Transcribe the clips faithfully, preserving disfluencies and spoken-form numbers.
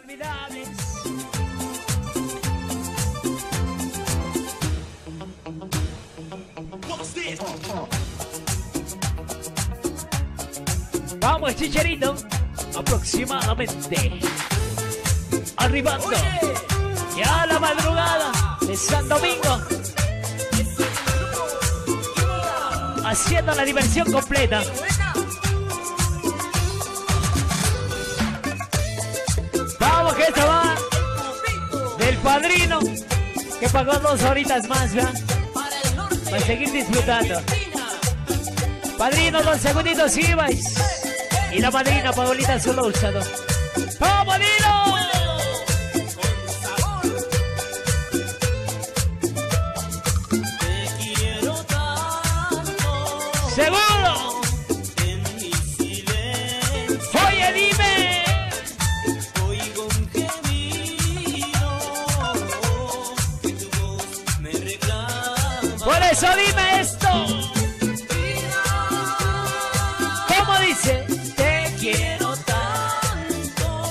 Inolvidables. Vamos, Chicharito. Aproximadamente arribando ya a la madrugada de San Domingo, haciendo la diversión completa. Vamos, que esto va del padrino que pagó dos horitas más, ¿verdad? Para seguir disfrutando. Padrino, dos segunditos y vais. Y la madrina Paulita Solórzano. ¡Vamos, Dino! ¡Seguro! Oye, dime. Oigo un gemido que tu voz me reclama. Por eso dime esto. ¿Cómo dice? Te quiero tanto.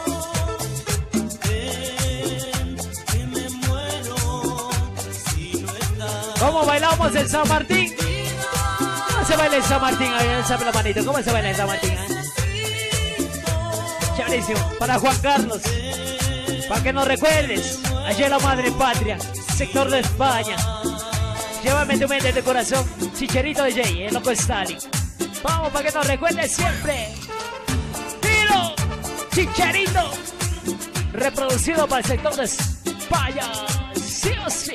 Ven, que me muero si no estás. ¿Cómo bailamos en San Martín? ¿Cómo se baila en San Martín? A ver, la manito. ¿Cómo se baila en San Martín? ¿Eh? Chéverísimo. Para Juan Carlos. Para que nos recuerdes. Allá en la madre patria. Sector de España. Llévame tu mente de corazón. Chicharito de Jay, el loco Stalin. Vamos, para que nos recuerdes siempre. Tiro. Chicharito. Reproducido para el sector de España. Sí o sí.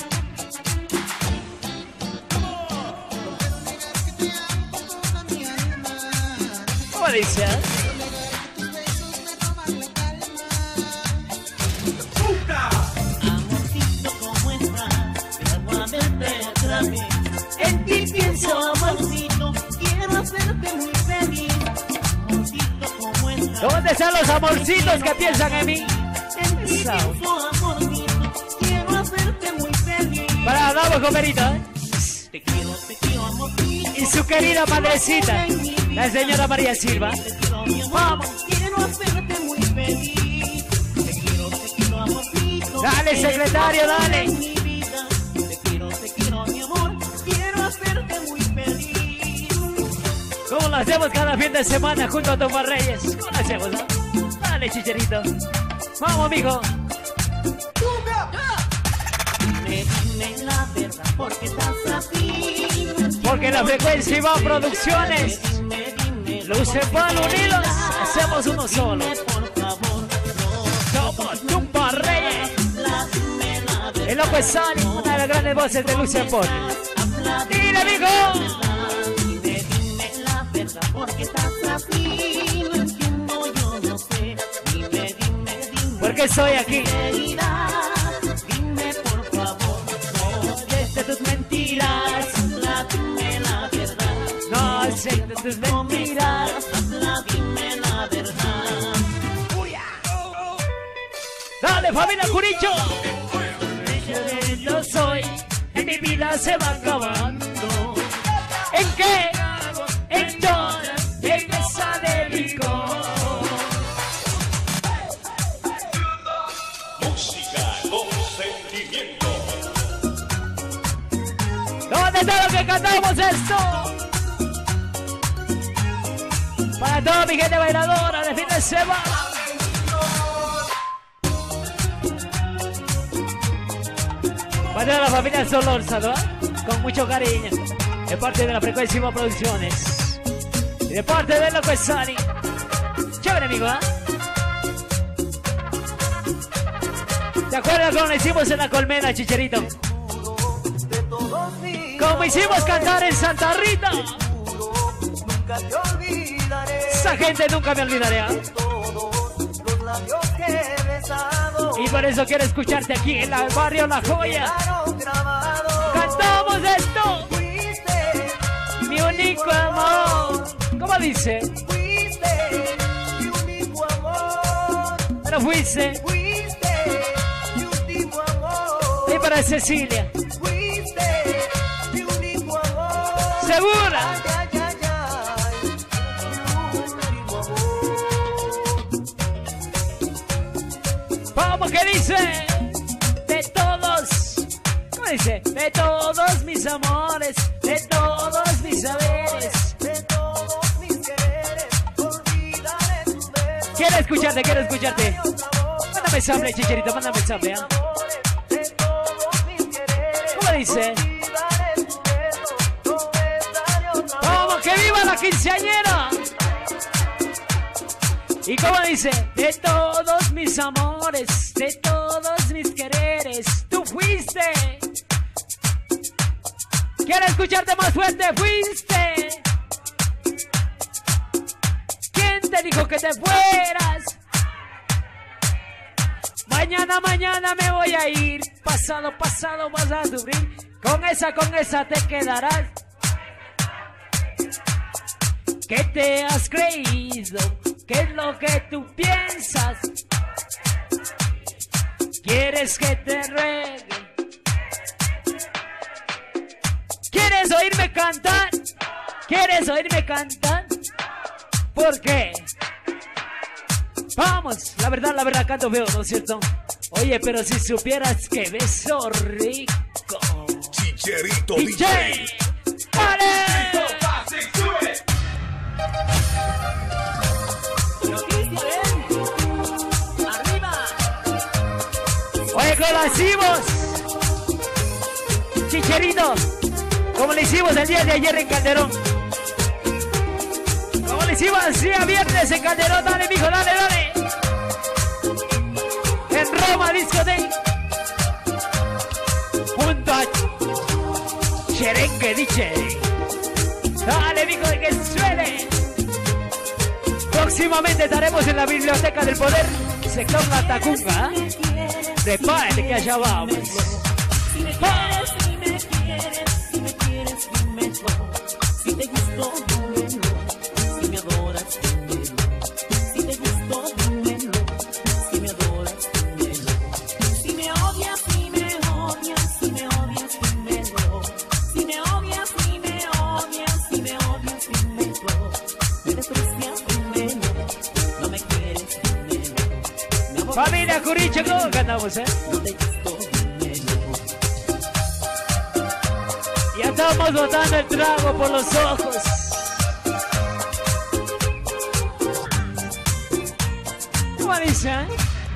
¿Cómo dice? Amorcito, ¿cómo estás? Quiero verte otra vez. En ti pienso, amorcito. Quiero hacerte muy feliz. Amorcito, ¿cómo estás? ¿Dónde están los amorcitos que piensan en mí? En ti pienso, amorcito. Quiero hacerte muy feliz. Para Gabo Comerita, ¿eh? Te quiero, te quiero, amorcito. Y su querida madrecita, la señora María Silva. Vamos. Quiero hacerte muy feliz. Te quiero, te quiero, amorcito. Dale, secretario, dale. Te quiero, te quiero, mi amor. Quiero hacerte muy feliz. ¿Cómo lo hacemos cada fin de semana junto a Tomás Reyes? ¿Cómo lo hacemos, no? Dale, Chicharito. Vamos, amigo. Dime, dime la verdad, porque estás así. Porque la frecuencia va a producciones. Lucepal unidos, hacemos uno solo. Somos Tumpa Reyes. El loco es Sani, una de las grandes voces de Lucepal. ¡Dile, amigo! Dime, dime la verdad, porque estás así. No entiendo, yo no sé. Dime, dime, dime. ¿Por qué estoy aquí? Dime, por favor. Desde tus mentiras, dime la verdad. No aceptes tus mentiras. Dime la verdad. Dale, familia Curicho. Yo soy, en mi vida se va acabando. ¿En qué? En todas, en esa de licor. Música con sentimiento. ¿Dónde está lo que cantamos esto? Para toda mi gente bailadora de fin de semana. Para toda la familia Solórzano, ¿eh? Con mucho cariño. De parte de la Frecuencia Producciones. Y de parte de Loco Sani. Chévere, amigo, ¿eh? ¿Te acuerdas cuando lo hicimos en la colmena, Chicharito? Como hicimos cantar en Santa Rita. Esa gente nunca me olvidaré, ¿eh? Y por eso quiero escucharte aquí en el barrio La Joya. Cantamos esto. Mi único amor. ¿Cómo dice? Pero fuiste. Y para Cecilia. ¿Segura? ¿Cómo que dice? De todos. ¿Cómo dice? De todos mis amores, de todos mis saberes, de todos mis quereres, olvidaré tus besos. Quiero escucharte, quiero escucharte. Mándame sample, chicherito, mándame sample, ¿eh? ¿Cómo dice? ¡Vamos, que viva la quinceañera! ¿Y cómo dice? De todos mis amores, de todos mis quereres, tú fuiste. Quiero escucharte más fuerte, fuiste. ¿Quién te dijo que te fueras? Mañana, mañana me voy a ir. Pasado, pasado vas a sufrir. Con esa, con esa te quedarás. ¿Qué te has creído? ¿Qué es lo que tú piensas? ¿Quieres que te ruegue? ¿Quieres oírme cantar? ¿Quieres oírme cantar? ¿Por qué? Vamos, la verdad, la verdad, canto feo, ¿no es cierto? Oye, pero si supieras que beso rico. Chicherito D J. ¡Vale! Oye, ¿cómo lo hicimos? Chicherito, como lo hicimos el día de ayer en Calderón. Como lo hicimos el día viernes en Calderón. Dale, mijo, dale, dale. En Roma Discoteca. Junto a Cherenque Diche. Dale, mijo, de que suene. Próximamente estaremos en la Biblioteca del Poder, sector La Tacunga. Prepárate que allá vamos. Si me quieres, si me quieres, si me quieres, dímelo. Si te gustó, dímelo. Si me adoras, dímelo. Si te gustó, dímelo. Si me adoras, dímelo. Si me odias, si me odias, si me odias, dímelo. Si me odias, si me odias, si me odias, dímelo. Me desprecias, dímelo. No me quieres, dímelo. Familia Curiche, ¿cómo cantamos, eh? No te gustó, dímelo. Ya estamos botando el trago por los ojos. ¿Cómo dice, eh?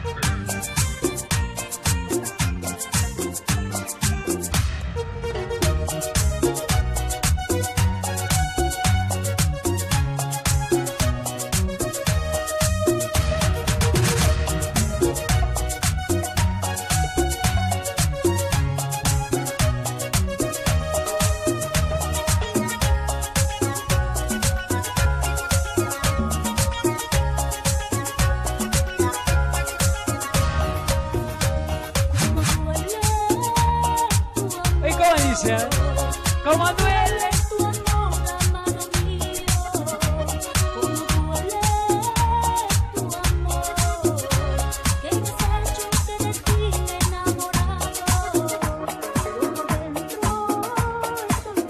Como duele tu amor, amado mío. Como duele tu amor. Que me has hecho que de ti enamorado. Pero por dentro estoy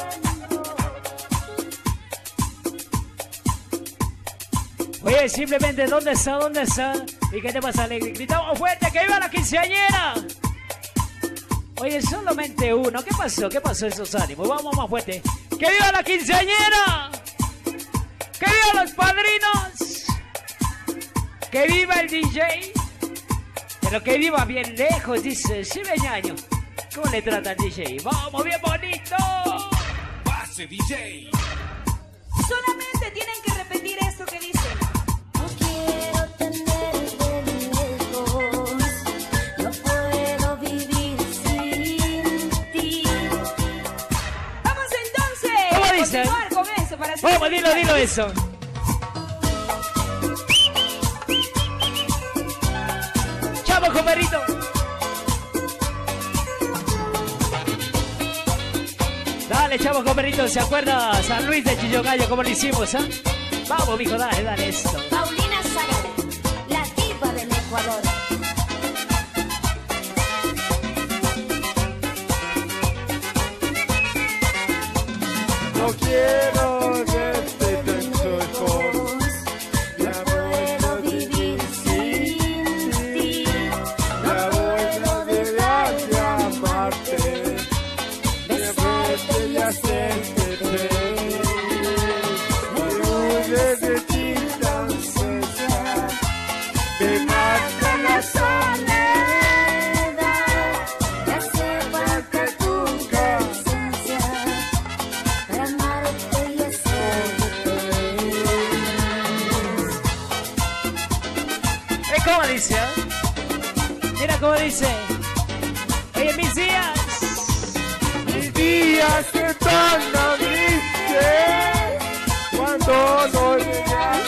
muriendo. Oye, simplemente, ¿dónde está? ¿Dónde está? ¿Y qué te pasa, alegre? Gritamos fuerte, ¡que viva la quinceañera! Oye, solamente uno. ¿Qué pasó? ¿Qué pasó esos ánimos? Vamos más fuerte. ¡Que viva la quinceañera! ¡Que viva los padrinos! ¡Que viva el D J! Pero que viva bien lejos, dice. Sí, Beñaño. ¿Cómo le trata el D J? ¡Vamos, bien bonito! Base D J. Solamente tienen que repetir esto que dicen. No quiero tenerte lejos. No puedo vivir sin ti. Vamos entonces. ¿Cómo dice? Continuar con eso para hacer. Vamos, dilo, dilo eso. ¡Chavo, comerito! Dale, chavo comerito, ¿se acuerda San Luis de Chillogallo como lo hicimos, ah? ¿eh? Vamos, mijo, dale, dale esto. Paulina Zárate, la diva del Ecuador. No quiero que te tanto lejos. No puedo vivir sin ti. cómo dice, ¿eh? Mira cómo dice. Oye, mis días. Mis días están tristes cuando no llegas.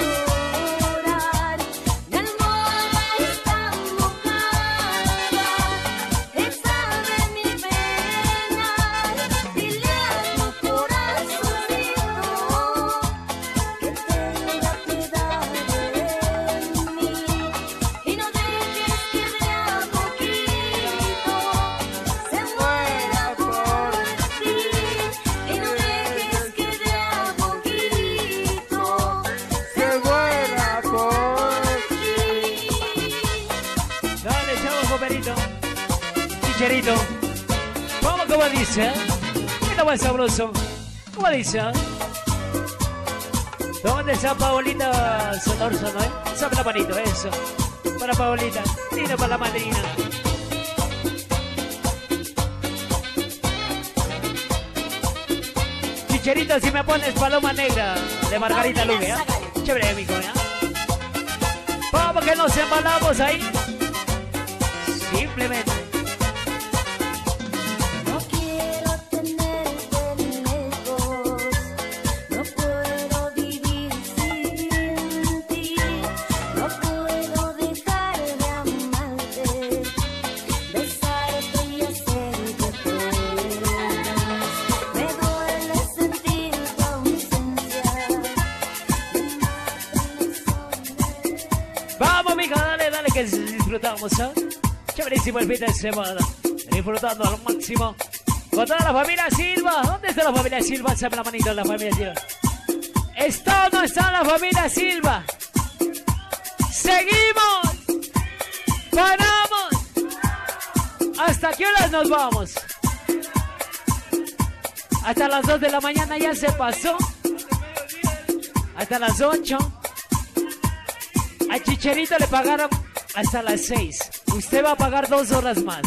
Chicherito, ¿cómo, cómo dice? Mira más sabroso. ¿Cómo dice? ¿Dónde está Paolita Solórzano, eh? Sabe la manito, eso. Para Paolita, tiro para la madrina. Chicherito, si me pones Paloma Negra de Margarita Luque, ¿eh? Chévere, amigo, ¿eh? Vamos que nos embalamos ahí. Simplemente. No quiero tenerte lejos, no puedo vivir sin ti, no puedo dejar de amarte, besarte y hacer que puedas. Me duele sentir tu ausencia. Vamos, mija, dale, dale, que disfrutamos, ¿eh? Chéverísimo el fin de semana. Disfrutando al máximo. Con toda la familia Silva. ¿Dónde está la familia Silva? Sáme la manito de la familia Silva. ¿Está o no está la familia Silva? Seguimos. Paramos. ¿Hasta qué horas nos vamos? Hasta las dos de la mañana ya se pasó. Hasta las ocho. A Chicherito le pagaron hasta las seis. Usted va a pagar dos horas más.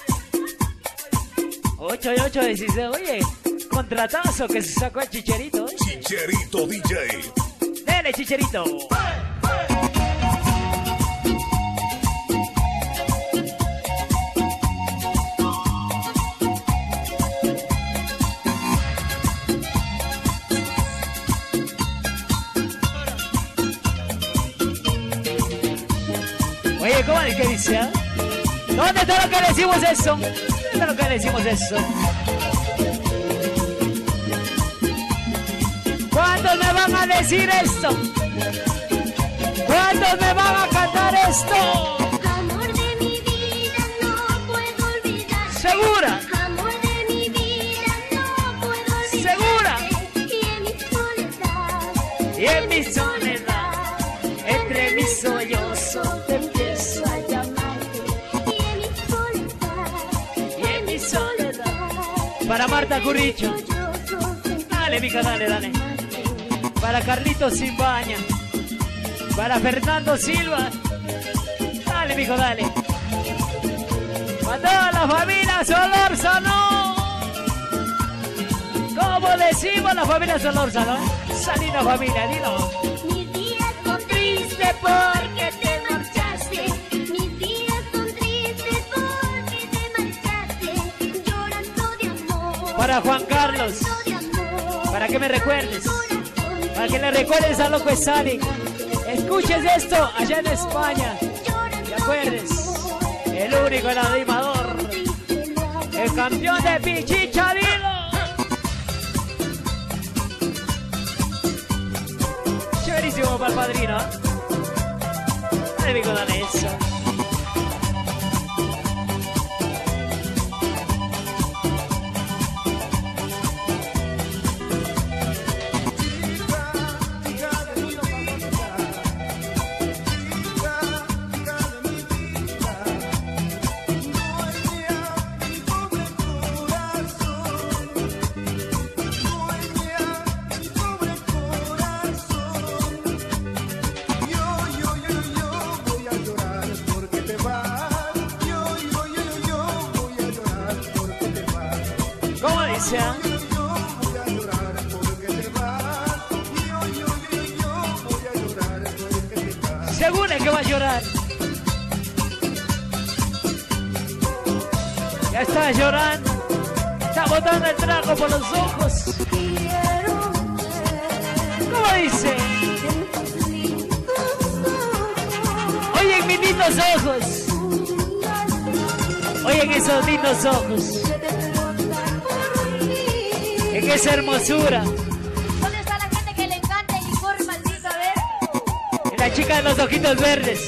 Ocho y ocho, dieciséis. Oye, contratazo que se sacó el Chicherito, ¿eh? Chicherito D J. Dele, Chicherito. Oye, ¿cómo es que dice? ¿Eh? ¿Dónde está lo que le decimos eso? ¿Dónde está lo que le decimos eso? ¿Cuántos me van a decir esto? ¿Cuántos me van a cantar esto? Amor de mi vida, no puedo olvidar. ¿Segura? Amor de mi vida, no puedo olvidar. ¿Segura? Y en mi soledad, Y en mi soledad, entre mis sollozos, te empiezo a llamarte. y en mi soledad, Y en mi soledad. Para Marta Curricho. Dale, mija, dale, dale. Para Carlitos Simbaña. Para Fernando Silva. Dale, mijo, dale. Para toda la familia Solórzano. ¿Cómo decimos la familia Solórzano? Salina familia, dilo. mis días son tristes porque te marchaste. Mis días son tristes porque te marchaste. Llorando de amor. Para Juan Carlos. De amor. Para que me recuerdes. Para que le recuerdes a Loco Sari. Escuches esto allá en España. ¿Te acuerdes? El único, el animador. El campeón de Pichicha, dilo. Chéverísimo para el padrino. Dale, amigo, dale eso. ¿Cómo dice? Seguro que va a llorar. Ya está llorando. Está botando el trago por los ojos. ¿Cómo dice? Oye, en mis lindos ojos. Oye, en esos lindos ojos. En esa hermosura. ¿Dónde está la gente que le encanta el licor maldito? A ver. Y la chica de los ojitos verdes.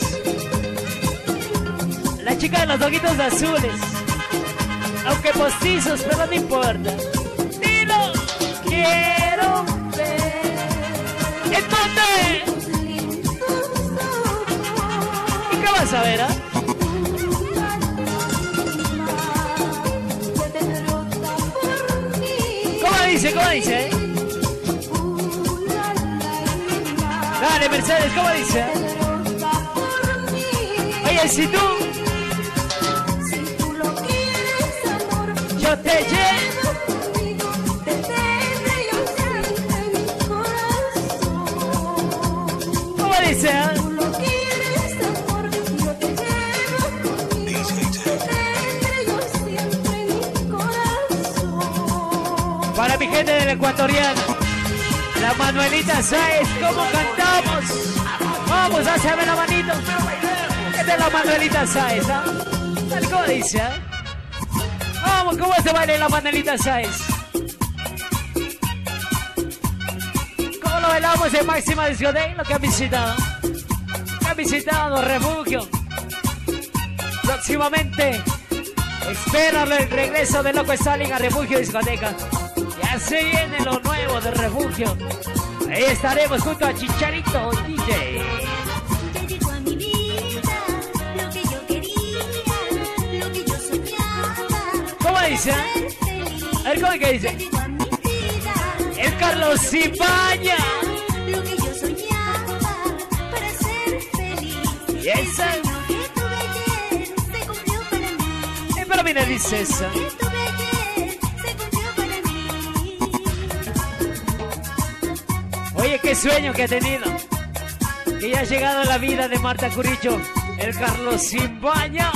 La chica de los ojitos azules. Aunque postizos, pero no importa. Dilo. Quiero ver. ¿En dónde? ¿Y qué vas a ver, ah? ¿Cómo dice? ¿Cómo dice? Dale, Mercedes, ¿cómo dice? Oye, si tú... Yo te llevo, te tendré yo siempre en mi corazón. ¿Cómo dice? ¿Eh? Tú lo quieres, amor, yo te llevo conmigo, te tendré yo siempre en mi corazón. Para mi gente del ecuatoriano, la Manuelita Sáez, ¿cómo cantamos? Vamos, hazme la manito. Esta es la Manuelita Sáez, ¿ah? ¿eh? ¿Cómo dice? ¿Eh? Vamos, ¿cómo se baila la Manuelita Sáez? ¿Cómo lo bailamos en Máxima Discoteca? Lo que han visitado. Que han visitado Refugio. Próximamente, espéralo el regreso de Loco Stalin a Refugio Discoteca. Ya se viene lo nuevo de Refugio. Ahí estaremos junto a Chicharito D J. ¿Cómo dice? A ver, ¿cómo es que dice? El Carlos Cibaña. Lo que yo soñaba para ser feliz. Y esa. El sueño que tuve ayer se cumplió para mí. Eh, pero mira, dice esa. El sueño que tuve ayer se cumplió para mí. Oye, qué sueño que ha tenido. Que ya ha llegado a la vida de Marta Curicho. El Carlos Cibaña.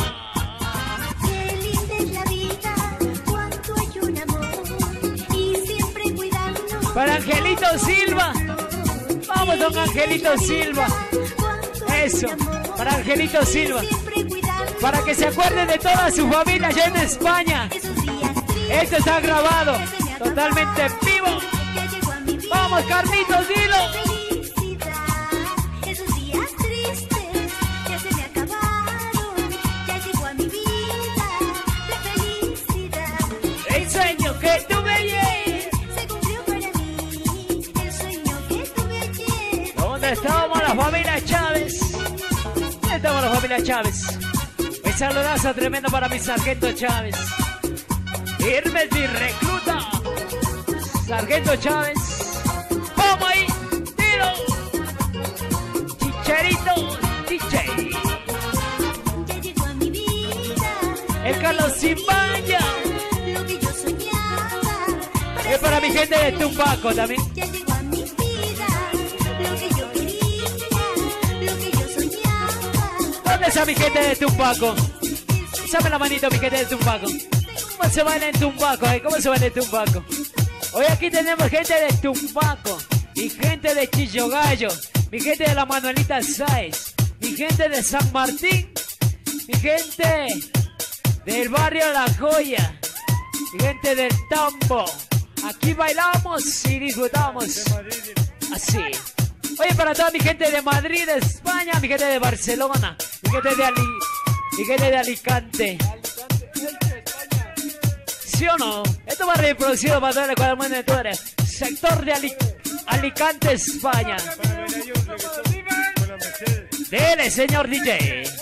Para Angelito Silva. Vamos, don Angelito Silva. Eso, para Angelito Silva. Para que se acuerde de toda su familia allá en España. Esto está grabado totalmente en vivo. Vamos, Carlitos, dilo. El sueño que tuve ayer. ¿Dónde estamos la familia Chávez? ¿Dónde estamos la familia Chávez? Un saludazo tremendo para mi sargento Chávez. Irme mi recluta. Sargento Chávez. ¡Vamos ahí! ¡Tiro! Chicharito D J. Ya llegó a mi vida. El Carlos Cibaña. Lo que yo soñaba. Es para mi gente de Tumbaco también. Ya llegó a mi vida. Lo que yo quería. Lo que yo soñaba. ¿Dónde está mi gente de Tumbaco? Dame la manito, mi gente de Tumbaco. ¿Cómo se baila en Tumbaco? Eh? ¿Cómo se baila en Tumbaco? Hoy aquí tenemos gente de Tumbaco, mi gente de Chillogallo, mi gente de la Manuelita Sáez, mi gente de San Martín, mi gente del barrio La Joya, mi gente del Tambo. Aquí bailamos y disfrutamos así. Oye, para toda mi gente de Madrid, de España, mi gente de Barcelona, mi gente de Ali, mi gente de Alicante. ¿Sí o no? Esto va reproducido para todo el Ecuador de tú eres. Sector de Ali Alicante, España. Dele, señor D J.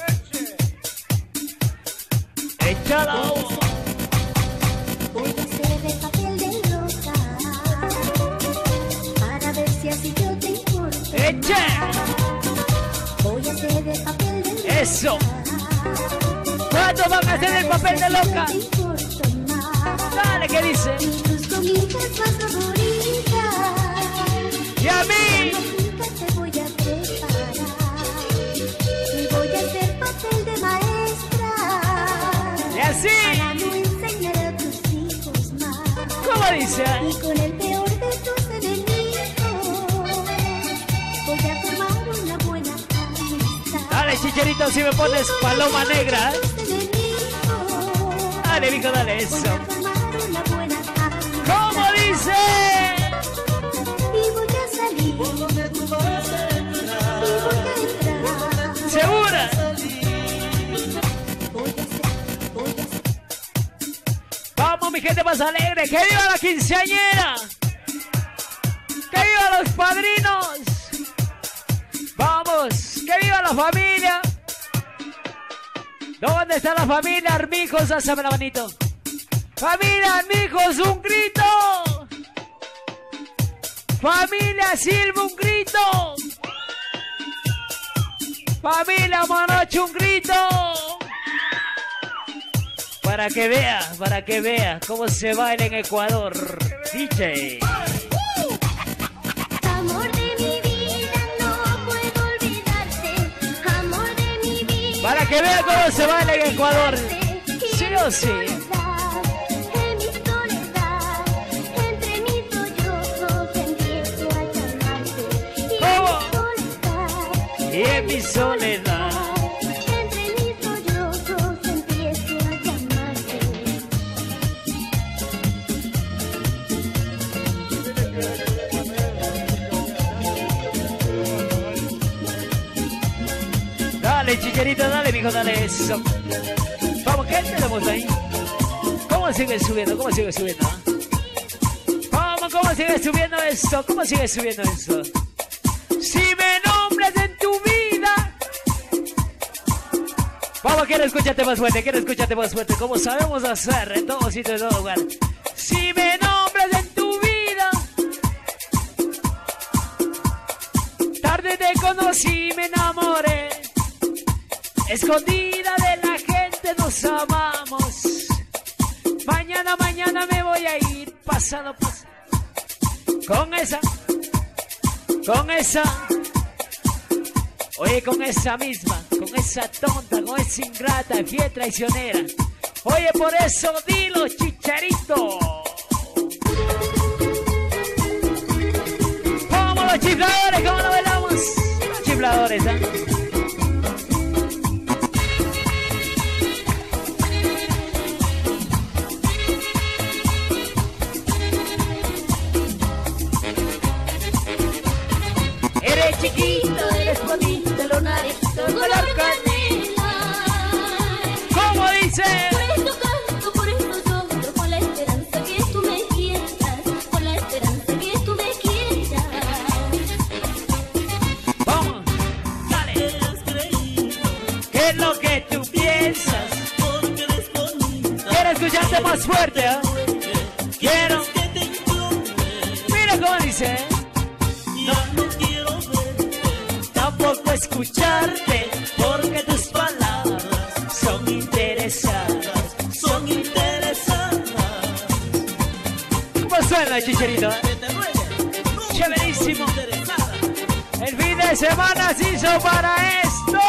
Échalo. Voy a hacer de papel de rosa para ver si así yo te importo. Eche. Voy a hacer de papel de rosa. Eso. ¿Cuándo van a hacer el papel de loca? Dale, ¿qué dice? Tus comidas más favoritas. Y a mí. Te voy a preparar. dice? Y con el peor de tus enemigos voy a formar una buena amistad. Dale, Chicharito, si me pones paloma negra. Dale, mijo, dale eso. Voy a formar una buena amistad. ¿Cómo dice? Y voy a salir. Y voy a entrar. ¿Segura? Voy a ser, voy a ser. Vamos, mi gente más alegre. ¡Que viva la quinceañera! ¡Que viva los padrinos! ¡Vamos! ¡Que viva la familia! ¿Dónde está la familia, Armijos? Hazme la manito. ¡Familia, Armijos, un grito! ¡Familia, Silva, un grito! ¡Familia, Manocho, un grito! Para que vea, para que vea cómo se baila en Ecuador. D J. Amor de mi vida, no puedo olvidarte. Amor de mi vida. Para que vea cómo se baila en Ecuador. Sí o sí. En mi soledad, entre mis sollozos empiezo a llamarte. ¿Cómo? Y en mi soledad, Y en mi soledad. entre mis sollozos empiezo a llamarte. Dale, Chicharito, dale, mijo, dale eso. Vamos, ¿qué tenemos ahí? ¿Cómo sigue subiendo? ¿Cómo sigue subiendo? ah? Vamos, ¿cómo sigue subiendo esto? ¿Cómo sigue subiendo esto? Si me nombras en tu vida. Vamos, quiero escucharte más fuerte, quiero escucharte más fuerte. Como sabemos hacer en todo sitio, en todo lugar. Si me nombras en tu vida. Tarde te conocí, me enamoré. Escondida de la gente nos amamos. Mañana, mañana me voy a ir. Pasado, pasado. Con esa. Con esa. Oye, con esa misma. Con esa tonta, con esa ingrata, fiel traicionera. Oye, por eso dilo, Chicharito. Vamos los chifladores, ¿cómo lo bailamos? Chifladores, ¿ah? ¿eh? Eres chiquito, eres bonito, lo nariz, color canela. ¿Cómo dice? Por esto canto, por esto lloro, con la esperanza que tú me quieras, con la esperanza que tú me quieras. Vamos, dale. ¿Qué es lo que tú piensas? Quiero escucharte más fuerte, ¿eh? Quiero. Mira cómo dice. Tampoco escucharte, porque tus palabras son interesadas, son interesadas. ¿Cómo suena, Chicharito? Chéverísimo. El fin de semana se hizo para esto.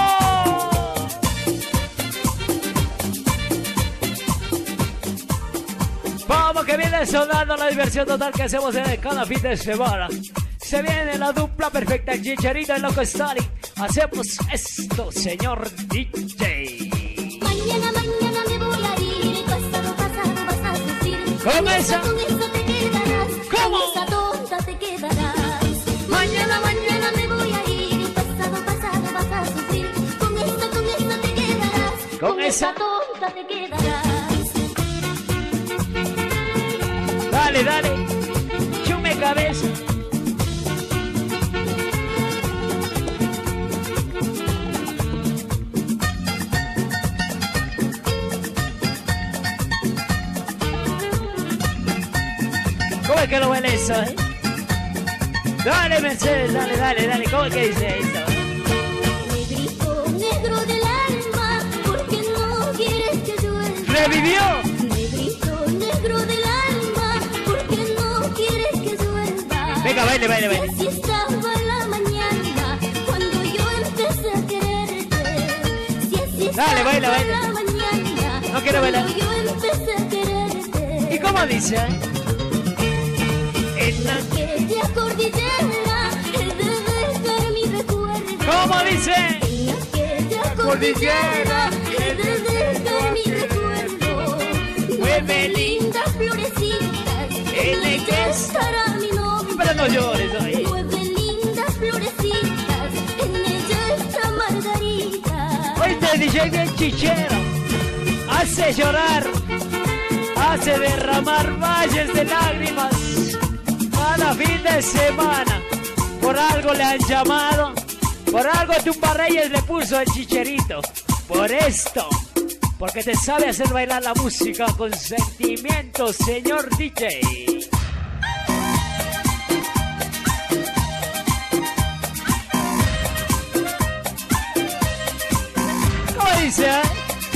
Vamos, que viene sonando la diversión total que hacemos en cada fin de semana. Se viene la dupla perfecta, el Chicharito y Loco Stalin. Hacemos esto, señor D J. Mañana, mañana me voy a ir, pasado, pasado vas a sufrir. ¿Con esa? Con esa te quedarás, ¿Cómo? con esa tonta te quedarás. Mañana, mañana me voy a ir, pasado, pasado vas a sufrir. Con esta, con esta te quedarás, Con esa. tonta te quedarás. Dale, dale. Chume cabeza. ¿Cómo es que lo baila eso, eh? Dale, Mercedes, dale, dale, dale. ¿Cómo es que dice eso? Negrito, negro del alma, porque no quieres que llueva. ¡Revivió! Negrito, negro del alma, porque no quieres que llueva. Venga, baile, baile, baile. Así estaba la mañana, cuando yo empecé a quererte. Si así Dale, estaba baila, baila. la mañana, No quiero bailar. cuando yo empecé a quererte. ¿Y cómo dice? En aquella cordillera he de dejar mi recuerdo. ¿Cómo dice? En aquella cordillera he de dejar mi recuerdo. Nueve lindas florecitas en ellas estará mi nombre. Pero no llores ahí. Nueve lindas florecitas en ellas está Margarita. Este D J bien chichero hace llorar, hace derramar valles de lágrimas cada fin de semana. Por algo le han llamado, por algo Tumbarreyes le puso el chicherito. Por esto, porque te sabe hacer bailar la música con sentimiento, señor D J. ¿Cómo dice, eh?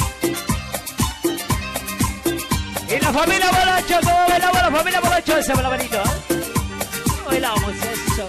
Y la familia Bolacho, ¿cómo bailamos la familia Bolacho? Ese me la manito, ¿eh? ¿Cómo bailamos eso?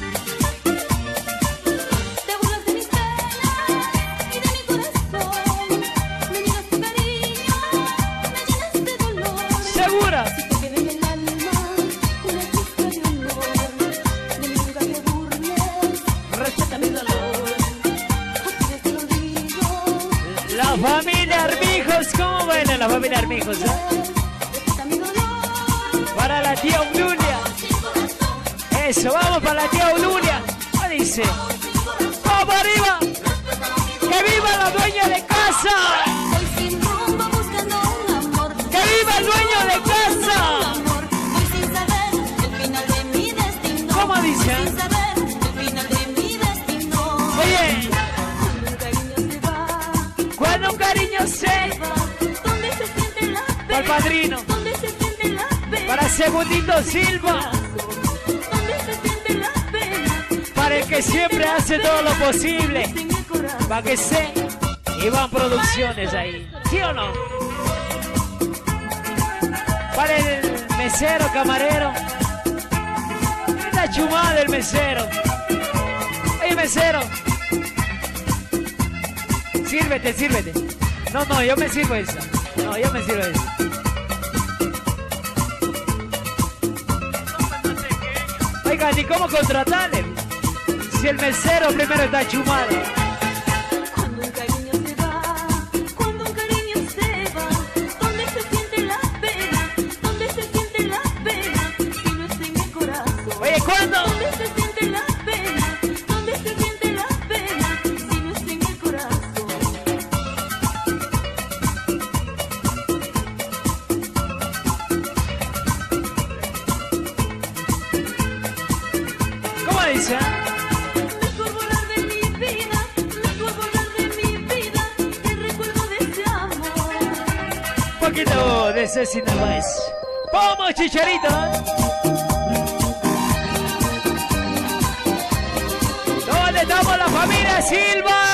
Te burlas de mis penas y de mi corazón. Me niegas tu cariño, me llenas de dolor. ¿Segura? Si te queda en el alma una chispa de honor, de mí nunca te burles, respeta mi dolor. Aquí desde el olvido, La familia Armijos, ¿cómo baila la familia Armijos, eh? respeta mi dolor. Para la tía Obdulia. Eso, vamos para la tía Obdulia. ¿Qué dice? ¡Vamos arriba! ¡Que viva la dueña de casa! Voy sin rumbo buscando un amor. ¡Que viva el dueño de casa! Amor, voy sin saber el final de mi destino. ¿Cómo dice? Voy sin saber el final de mi destino. Oye, Cuando un cariño se va, cuando un cariño se va, donde se siente la para el pena, padrino, donde se siente la pena, para Segundito Silva, donde se siente la pena, para el que siempre hace todo lo posible, en el corazón. para que se Iván Producciones ahí, ¿sí o no? Para el mesero, camarero, la chumada del mesero. Oye, mesero, sírvete, sírvete. No, no, yo me sirvo esa. No, yo me sirvo esa. Oiga, ni cómo contratarle. Si el mesero primero está chumado. Cuando un cariño se va, cuando un cariño se va, donde se siente la pena, donde se siente la pena, si no está en el corazón. Oye, ¿cuándo? Donde se siente la pena, donde se siente la pena, si no está en el corazón. ¿Cómo dice? Mejor volar de mi vida, mejor volar de mi vida, el recuerdo de ese amor. Un poquito de Cecina Baez. ¡Vamos, chicharito! ¿Dónde estamos la familia Silva?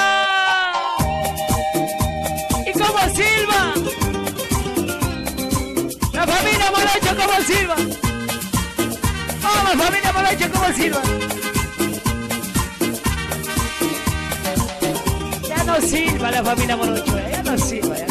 ¿Y cómo Silva? La familia Morocho, ¿cómo Silva? ¡Vamos, familia Morocho, cómo Silva! Ya no silba la familia Morocho, ¿eh? Ya no silba, ¿eh?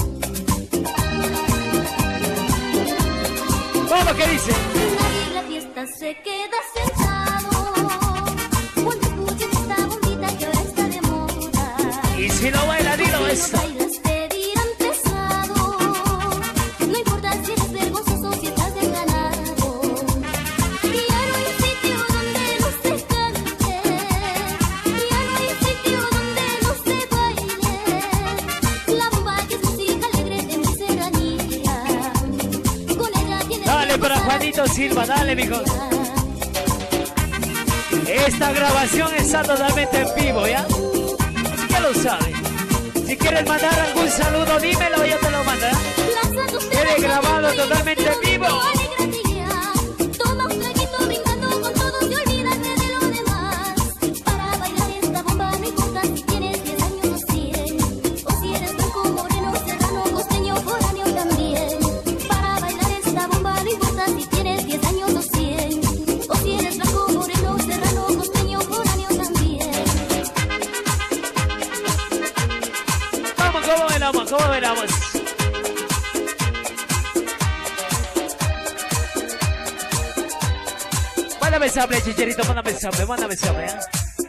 Vamos, ¿qué dice? Nadie en la fiesta se queda sentado cuando escuches esta bombita que ahora está de moda. Y si no baila, dilo Si no esto. bailas te dirán pesado, no importa si eres vergonzoso, si estás desganado. Ya no hay sitio donde no se cante, ya no hay sitio donde no se baile. La bomba que es música alegre de mi serranía, con ella tienes Dale que para gozar. Juanito Silva, dale, mijo. Esta grabación está totalmente en vivo, ¿ya? Ya lo sabes. Si quieres mandar algún saludo, dímelo, yo te lo mando, ¿eh? Quede grabado totalmente en vivo. Toma un traguito brincando con todos y olvídate de lo demás. Para bailar esta bomba no importa si tienes diez años o cien, o si eres blanco, moreno, serrano, costeño, foráneo también. Para bailar esta bomba no importa si tienes diez años o cien, o si eres blanco, moreno, serrano, costeño, foráneo también. Vamos, ¿cómo bailamos? ¿Cómo bailamos? Mándame sable, chicherito, mándame sable, mándame sable, ¿eh?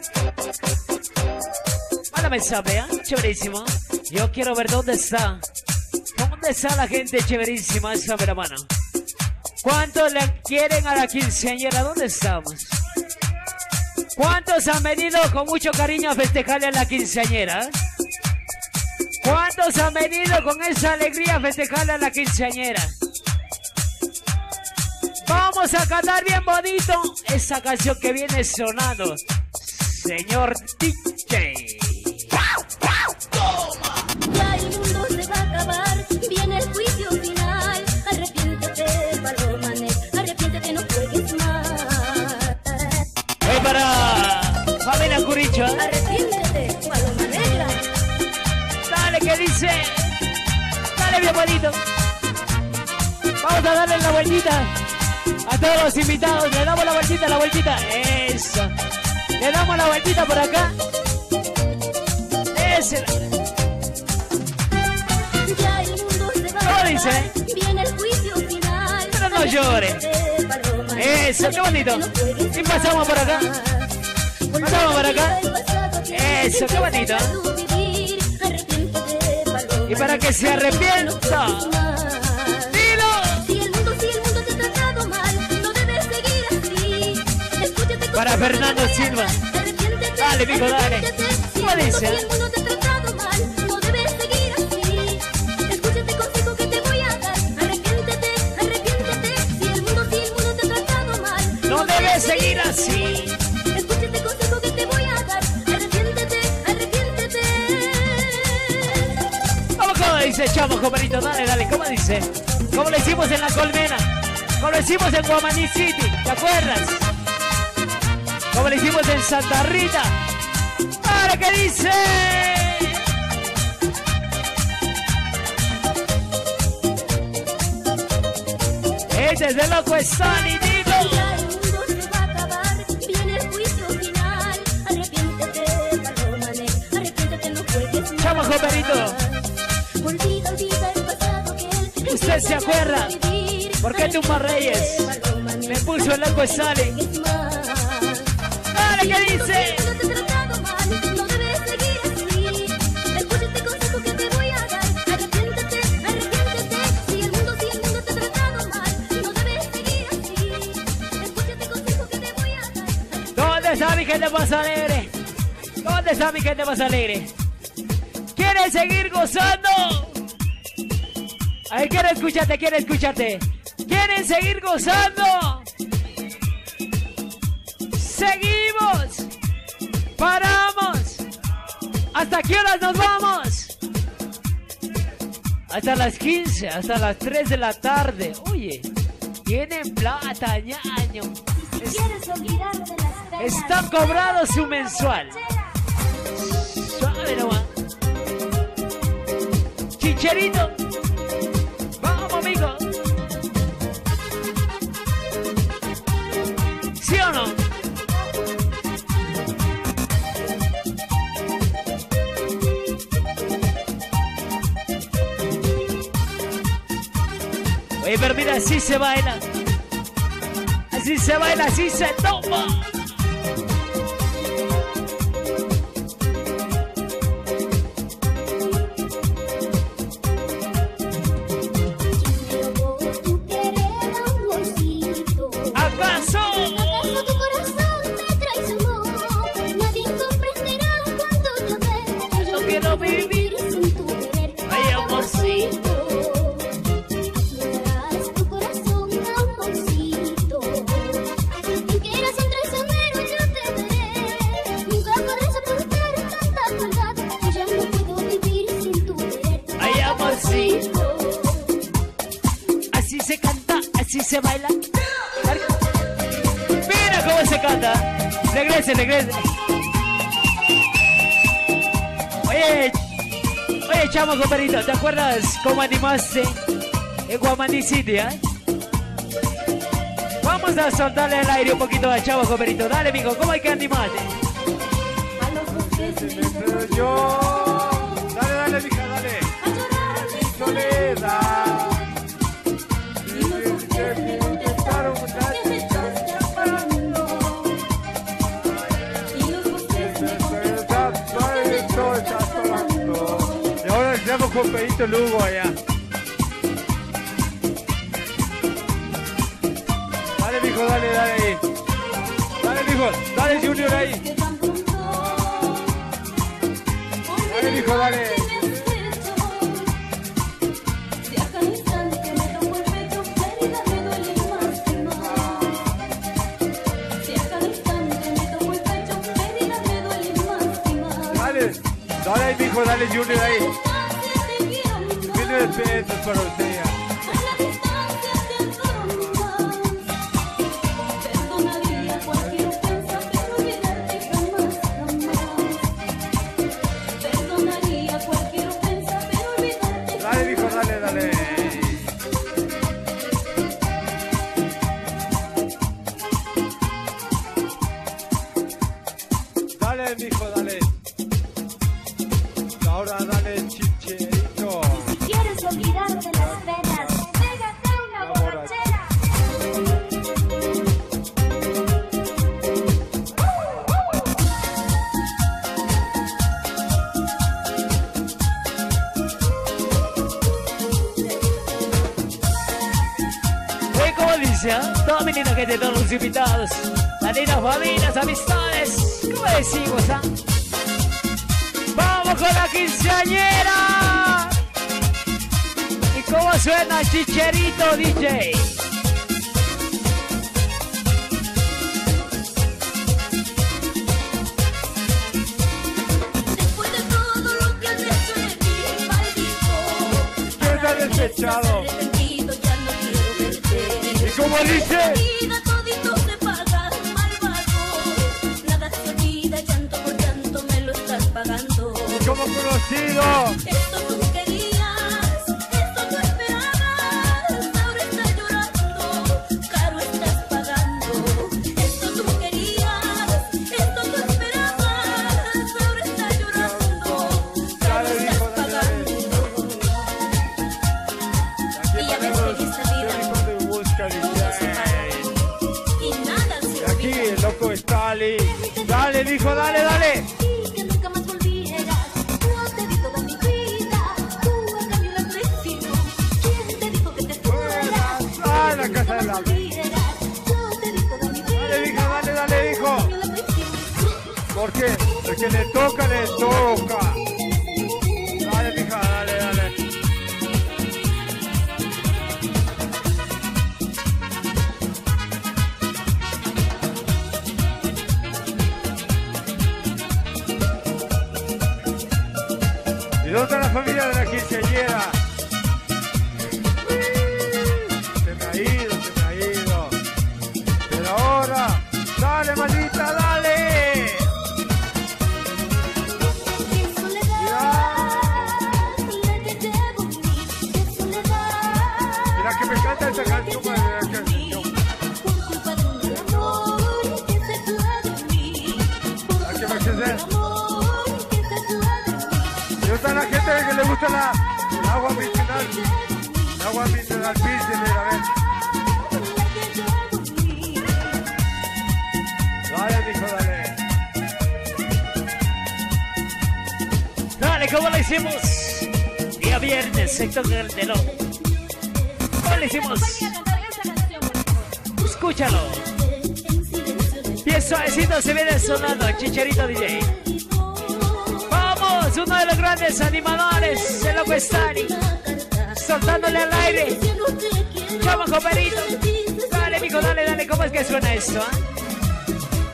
Mándame sable, ¿eh? Chéverísimo. Yo quiero ver dónde está. ¿Dónde está la gente chéverísima? Échame la mano. ¿Cuántos le quieren a la quinceañera? ¿Dónde estamos? ¿Cuántos han venido con mucho cariño a festejarle a la quinceañera? ¿Cuántos han venido con esa alegría a festejarle a la quinceañera? Vamos a cantar bien bonito esa canción que viene sonando. Señor D J. Ya el mundo se va a acabar, viene el juicio final. Arrepiéntete, Paloma Negra, arrepiéntete, no juegues más. Voy para Familia Curicho, ¿eh? Arrepiéntete, Paloma Negra. Dale, que dice. Dale bien bonito. Vamos a darle la vueltita a todos los invitados. Le damos la vueltita, la vueltita. Eso. Le damos la vueltita por acá. Ese. Ya el mundo se va a ¿Cómo acabar, dice? viene el juicio final. Pero no llore. Eso, qué bonito. Y pasamos por acá. Pasamos por acá. Eso, qué bonito. Y para que se arrepienta. Dilo. Si el mundo, si el mundo te ha tratado mal, no debes seguir así. Escúchate con Para Fernando Silva. Arrepiéntete, Dale, mijo, dale. arrepiéntete. Si ¿Cómo el mundo, dice? si el mundo te ha tratado mal, no debes seguir así. Escúchate consejo que te voy a dar. Arrepiéntete, arrepiéntete. Si el mundo, si el mundo te ha tratado mal, No debes seguir así. escúchate consejo que te voy a dar. Arrepiéntete, arrepiéntete. ¿Cómo, cómo dice, chamo, compadrito? Dale, dale, ¿cómo dice? Como lo hicimos en La Colmena. Como lo hicimos en Guamaní City. ¿Te acuerdas? Como lo hicimos en Santa Rita. ¿Ahora qué dice? Este es de loco Stanley, digo. Ya el mundo se va a acabar, viene el juicio final. Arrepiéntete, Paloma Negra, arrepiéntete, no juegues más. Chamo, compadrito. Olvida, olvida el pasado que él. ¿Usted se acuerda? ¿Por qué Tumba Reyes me puso el loco Stanley? ¿Ahora qué dice? No te he tratado mal, no debes seguir así. Escucha este consejo que te voy a dar. Arrepiéntete, arrepiéntete. Si el mundo, si el mundo te ha tratado mal, no debes seguir así. Escucha este consejo que te voy a dar. ¿Dónde está mi gente más alegre? ¿Dónde está mi gente más alegre? ¿Quieres seguir gozando? Ay, quiero escucharte, quiero escucharte. ¿Quieren seguir gozando? Seguimos. Paramos. ¿Hasta qué horas nos vamos? Hasta las quince, hasta las tres de la tarde. Oye, tienen plata, ñaño. Es- Quieres olvidarte las penas. Están cobrando su mensual. Suave nomás. Chicherito. Vamos, amigo. ¿Sí o no? Oye, pero mira, así se baila. Así se baila, así se toma. Tu querer, amorcito. ¿Acaso? ¿Acaso tu corazón me traicionó? Nadie comprenderá cuánto te amé. No quiero vivir sin tu querer. Ay, amorcito. Aflorarás tu corazón, amorcito. Aunque eras un traicionero, yo te veré. Nunca podrás soportar tanta maldad. Yo ya no puedo vivir sin tu querer. Ay, amorcito. Así se canta, así se baila. Mira cómo se canta. Regrese, regrese. Oye, oye, chamo, compadrito, ¿te acuerdas cómo animaste en Guamaní City, eh? Vamos a soltarle al aire un poquito al chavo, compadrito. Dale, mijo, ¿cómo hay que animarte? A los dos Pero yo. Dale, dale, mija, dale. Soledad. Y me contestaron, muchachos, llamando. Paseamos con Pedrito Lugo allá. Dale, mijo, dale, dale ahí. Dale, mijo, dale, Junior ahí. Dale, mijo, dale. Dale, mijo, dale, Junior ahí. Mil pesos para usted ya. Dale, mijo, dale, dale. Dale, mijo, dale. Ahora dale, Chicherito. Si quieres olvidarte las penas, pégate una borrachera. Oye, ¿cómo dice? ¿Eh? Toda mi linda gente, todos los invitados, las lindas familias, amistades, ¿cómo decimos? ¿Ah? ¡Vamos con la quinceañera! ¿Y cómo suena Chicherito D J? Después de todo lo que has hecho de mí, maldito. ¿Quién está despechado? ¿Y cómo dice? Todito se paga, malvado. Nada se olvida, llanto por llanto me lo estás pagando. ¿Cómo conocido? Esto tú querías, esto tú esperabas, ahora estás llorando, caro estás pagando. Esto tú querías, esto tú esperabas, ahora estás llorando, caro estás pagando. Y ya ves que en esta vida todo se paga y nada se olvida. Aquí el loco Stalin. Dale, mijo, dale, dale. Que nunca más volvieras, no te di toda mi vida, tú a cambio la prefiero. ¿Quién te dijo que te fueras? Ah, la casa de la... Yo te di toda mi vida, Dale, mijo, dale, dale, hijo. yo la prefiero. ¿Por qué? Porque le toca, le toca. Dale, mija, dale, dale. ¿Y dónde está la familia de la quinceañera? Se me ha ido, se me ha ido. Pero ahora, dale, maldita, dale. Qué soledad, la que llevo en mí, qué soledad. Mira que me encanta esta canción, mira que canción. Por culpa de un amor que se fue de mí, por ¿A qué me culpa de acceder? un amor que se fue de mí. Y gusta la gente que le gusta la, el agua mineral. El agua mineral, písele, a ver. Dale, mijo, dale. Dale, ¿cómo lo hicimos? Día viernes, sector del telón. ¿Cómo lo hicimos? Escúchalo. Bien suavecito se viene sonando Chicherito D J. Vamos, uno de los grandes animadores, el loco Stani, soltándole al aire. Chamo Coperito. Dale, mijo, dale, dale. ¿Cómo es que suena esto? ¿Eh?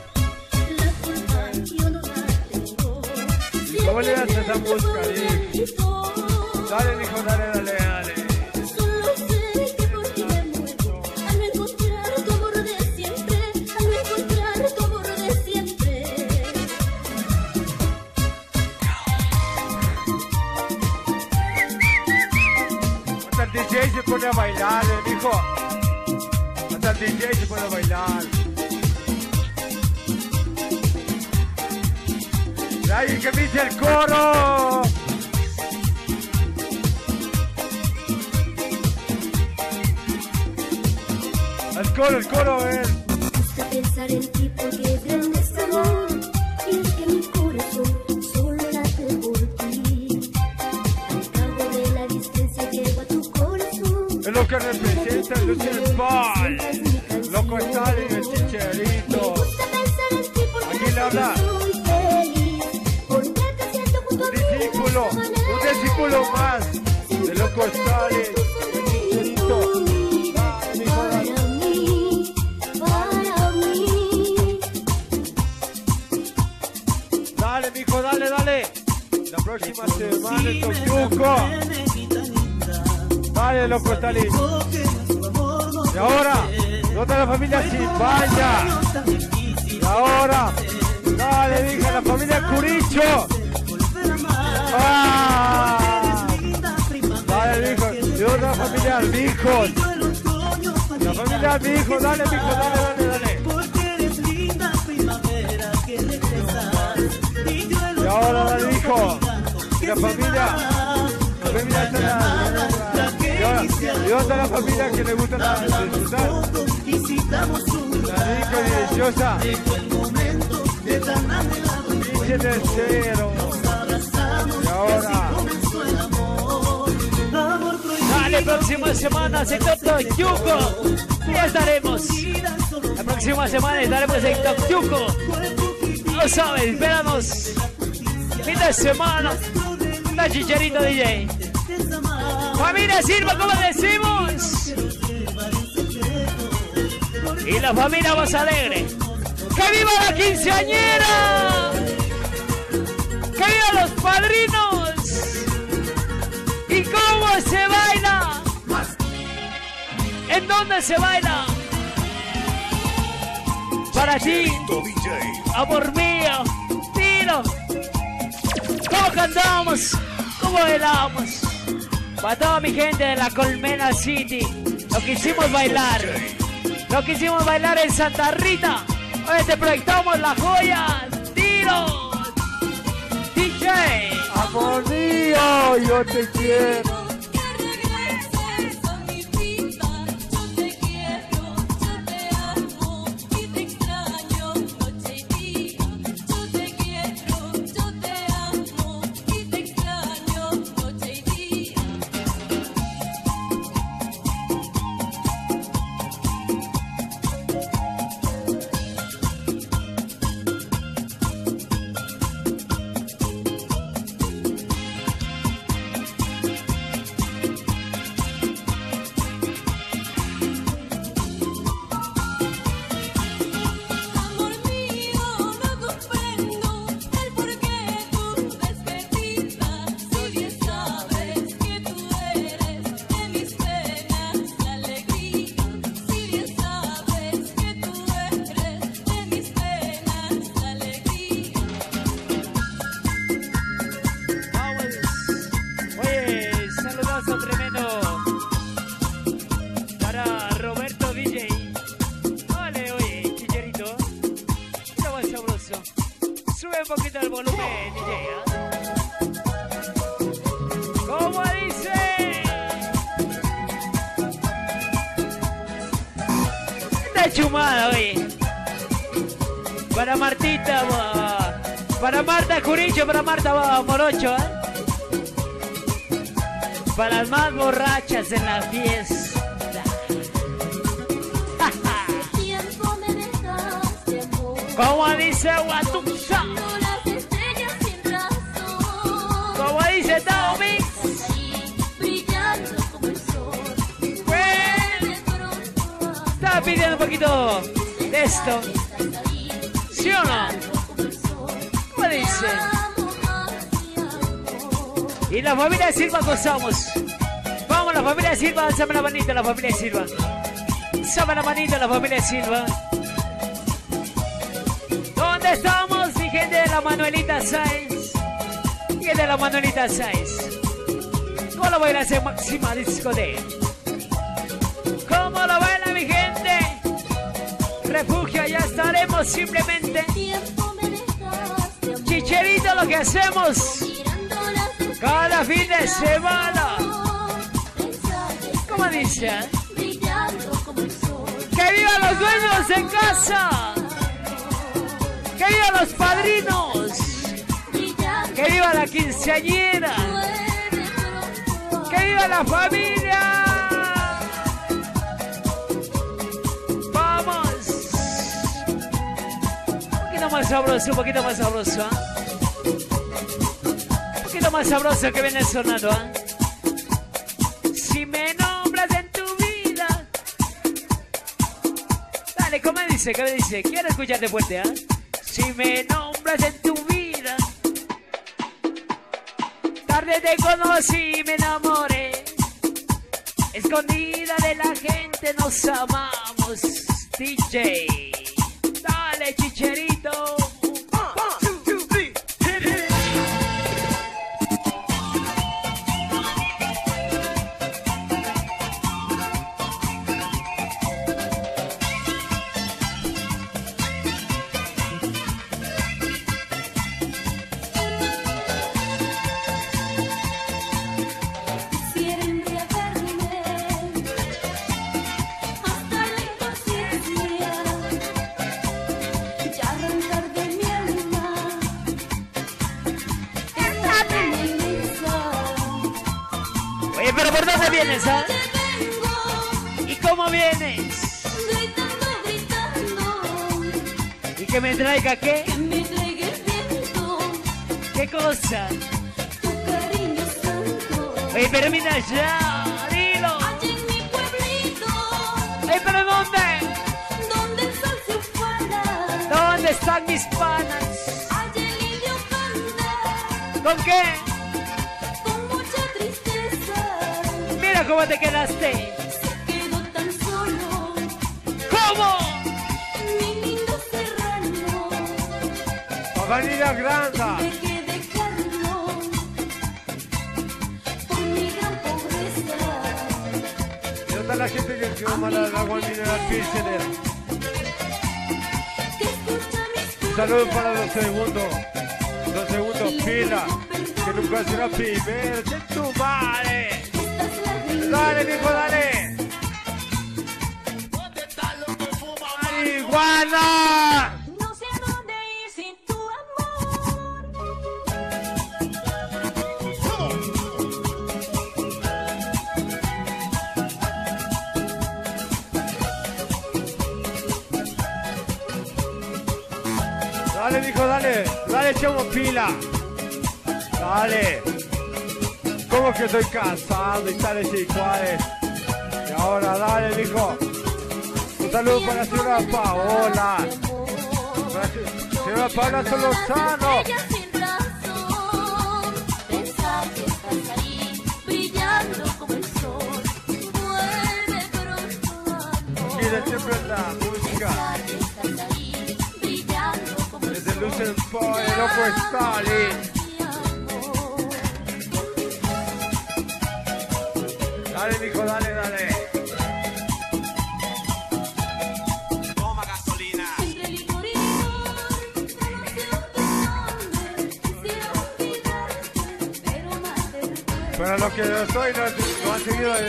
¿Y cómo le das esa música ahí? Dale, mijo, dale, dale, dale. Solo sé que por ti me muero, al no encontrar tu amor de siempre, al no encontrar tu amor de siempre. Hasta el D J se pone a bailar, eh, mijo. Hasta el D J se pone a bailar. Y alguien que me dice el coro. El coro, el coro, a ver. Gusta pensar en ti porque grandes amor, y es que mi corazón solo late por ti. Al lo que representa el Lucian Ball. Loco Stalin, el Chicherito. Aquí le habla. Un discípulo, un discípulo más de Loco Stalin, el Chicherito. Dale, mijo, dale, dale. La próxima semana en Tokyuco. Dale, Loco Stalin. Y ahora, toda la familia Chimbaya. Y ahora, dale, hija, la familia Curicho. ¡Ah! Dale, mijo. Y otra familia Albijos. La familia Albijos, dale, mijo, dale, dale, dale. Y ahora, dale, hijo. Y la familia. La familia está la, la, la, la, y ahora, y otra la familia que le gusta la, disfrutar. La rica y deliciosa. Pinche tercero. Y ahora. Dale, próxima semana, sector Tokyuco. Ya estaremos. La próxima semana estaremos en Tokyuco. No sabes, espéranos. Fin de semana. La Chicherito D J. Familia Silva, como decimos. Y la familia más alegre. ¡Que viva la quinceañera! ¡Que viva los padrinos! ¿Y cómo se baila? ¿En dónde se baila? Para ti, amor mío, tiro. ¿Cómo cantamos? ¿Cómo bailamos? Para toda mi gente de la Colmena City, lo quisimos bailar. Lo quisimos bailar en Santa Rita. Hoy te proyectamos la joya. Tiro. D J. Amor mío, yo te quiero. Chumada, oye. Para Martita, para Marta Curicho, para Marta Morocho, ¿eh? Para las más borrachas en la fiesta. Como dice Guatuxa. Como dice Tao Mix. Estaba pidiendo un poquito de esto. ¿Sí o no? ¿Cómo dice? Y la familia Silva gozamos. Vamos, la familia Silva, alzame la manita, la familia Silva. Alzame la manita, la familia Silva. ¿Dónde estamos, mi gente de la Manuelita Sáenz? Y de la Manuelita Sáenz. ¿Cómo lo baila ese máxima discoteca? ¿Cómo lo baila, mi gente? Refugio, ya estaremos simplemente. Chicherito, lo que hacemos cada fin de semana. ¿Cómo dice? ¡Que vivan los dueños en casa! ¡Que vivan los padrinos! ¡Que viva la quinceañera! ¡Que viva la familia! poquito más sabroso, un poquito más sabroso, ¿eh? Un poquito más sabroso que viene sonando, ¿eh? Si me nombras en tu vida. Dale, ¿cómo dice? ¿Qué me dice? Quiero escucharte fuerte, ¿eh? Si me nombras en tu vida. Tarde te conocí y me enamoré. Escondida de la gente nos amamos. D J, dale, Chicherito. Pero ¿por dónde vienes, ah? ¿Y cómo vienes? Gritando, gritando. ¿Y que me traiga qué? Que me traiga el viento. ¿Qué cosa? Tu cariño santo. Oye, pero mira ya, dilo. Allá en mi pueblito. Oye, pero ¿dónde? Donde el sol se ufana. ¿Dónde están mis panas? Allá el indio canta. ¿Con qué? Mira cómo te quedaste. Se quedó tan solo. ¿Cómo? Mi lindo serrano. Avenida Granda. Tuve que dejarlo por mi gran pobreza. ¿Y dónde está la gente que quiere mandar el agua mineral Pilsener? Que escucha mis Un saludo para los segundos. Los segundos pila. Que nunca será primero. ¡De tu madre! Dale, mijo, dale. ¡Marihuana! No sé a dónde ir sin tu Dale, mijo, dale. Dale, echamos pila. Dale. ¿Cómo que estoy cansado y tales y cuales? Y ahora dale, mijo. Un saludo para la señora Paola. Para la señora Paola Solozano. sin razón. Pensar que estás ahí, brillando como el sol. Vuelve pronto, amor. Y de siempre la música. Pensar que estás ahí, brillando como el Desde sol. Lucen Boy, el loco Stalin. Dale, mijo, dale, dale. Toma gasolina. Entre licor y licor, conocido tu nombre. Quisiera olvidarte, pero más te recuerdo. Pero lo que yo soy no, no han seguido de...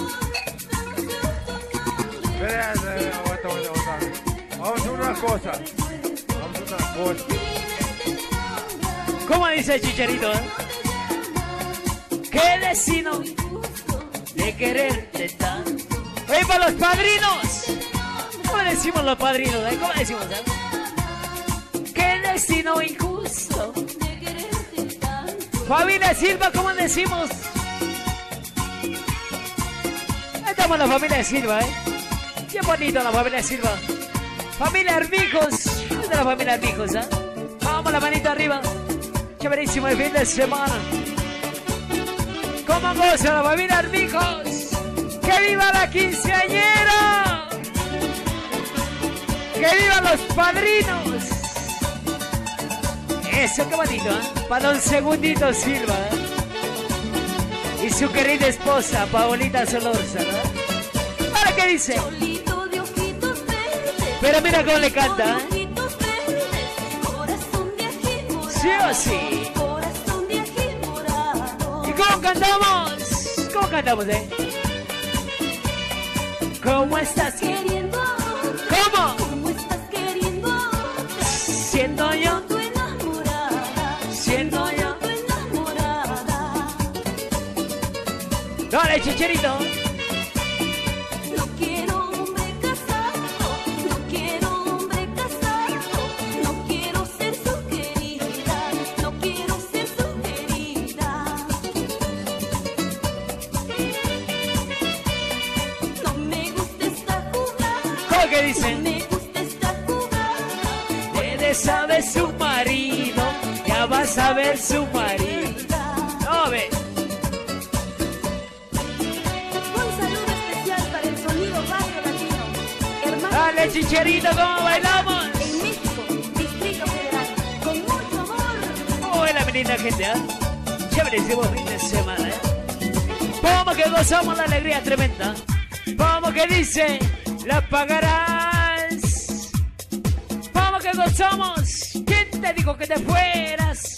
Espera, espera, aguanta, aguanta, aguanta. Vamos a hacer una cosa. Vamos a hacer una cosa. ¿Cómo dice el Chicherito, eh? ¿Qué destino de quererte tanto? Oye, para los padrinos. ¿Cómo decimos los padrinos? Eh? ¿Cómo decimos? Eh? ¿Qué destino injusto? Familia Silva, ¿cómo decimos? Ahí estamos la familia Silva, ¿eh? Qué bonito la familia Silva. Familia Armijos. ¿Dónde es la familia Armijos, eh? Vamos, la manita arriba. Chéverísimo el fin de semana. ¿Cómo goza la familia Armijos? ¡Que viva la quinceañera! ¡Que vivan los padrinos! Eso, qué bonito, ¿eh? Para un segundito Silva, ¿eh? Y su querida esposa, Paolita Solorza, ¿no? ¿Para qué dice? Pero mira cómo le canta, ¿eh? Sí o sí. ¿Y cómo cantamos? ¿Cómo cantamos, eh? ¿Cómo estás queriendo? ¿Cómo? ¿Cómo estás queriendo? Siendo yo, Tu enamorada, siendo yo. tu enamorada. Dale, Chicherito. No quiero hombre casado, no quiero hombre casado, no quiero ¿Cómo que dice? Me gusta esta jugada. Debe saber su marido, ya vas a ver su marido. No, ve. Un saludo especial para el sonido barrio latino. Hermano, Dale, Chicherito, ¿cómo bailamos? en México, Distrito Federal, con mucho amor. Buena, mi linda gente, ¿eh? Chéverísimo fin de semana, ¿eh? Vamos que gozamos la alegría tremenda. Vamos que dice, la pagarás. Vamos que gozamos. ¿Quién te dijo que te fueras?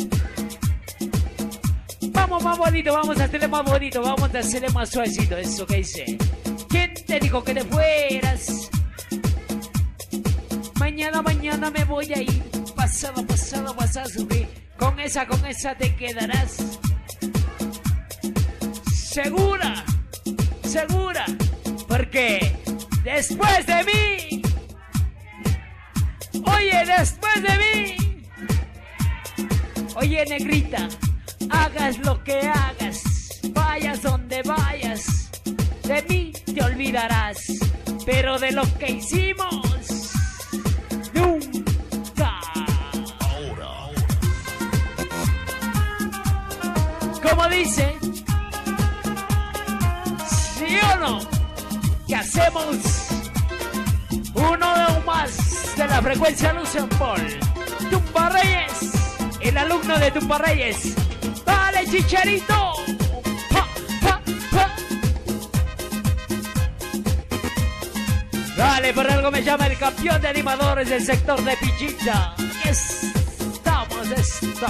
Vamos más bonito, vamos a hacerle más bonito, vamos a hacerle más suavecito, eso que dice. ¿Quién te dijo que te fueras? Mañana, mañana me voy a ir. Pasado, pasado vas a sufrir. Con esa, con esa te quedarás. Segura, segura, porque después de mí, oye, después de mí, oye, negrita, hagas lo que hagas, vayas donde vayas, de mí te olvidarás, pero de lo que hicimos, nunca. Como dice, ¿sí o no? ¿Qué hacemos? Uno de más de la frecuencia Lucian Paul. Tumba Reyes, el alumno de Tumba Reyes. ¡Dale, Chicherito! ¡Ja, ja, ja! Dale, por algo me llama el campeón de animadores del sector de Pichincha. Estamos, esto.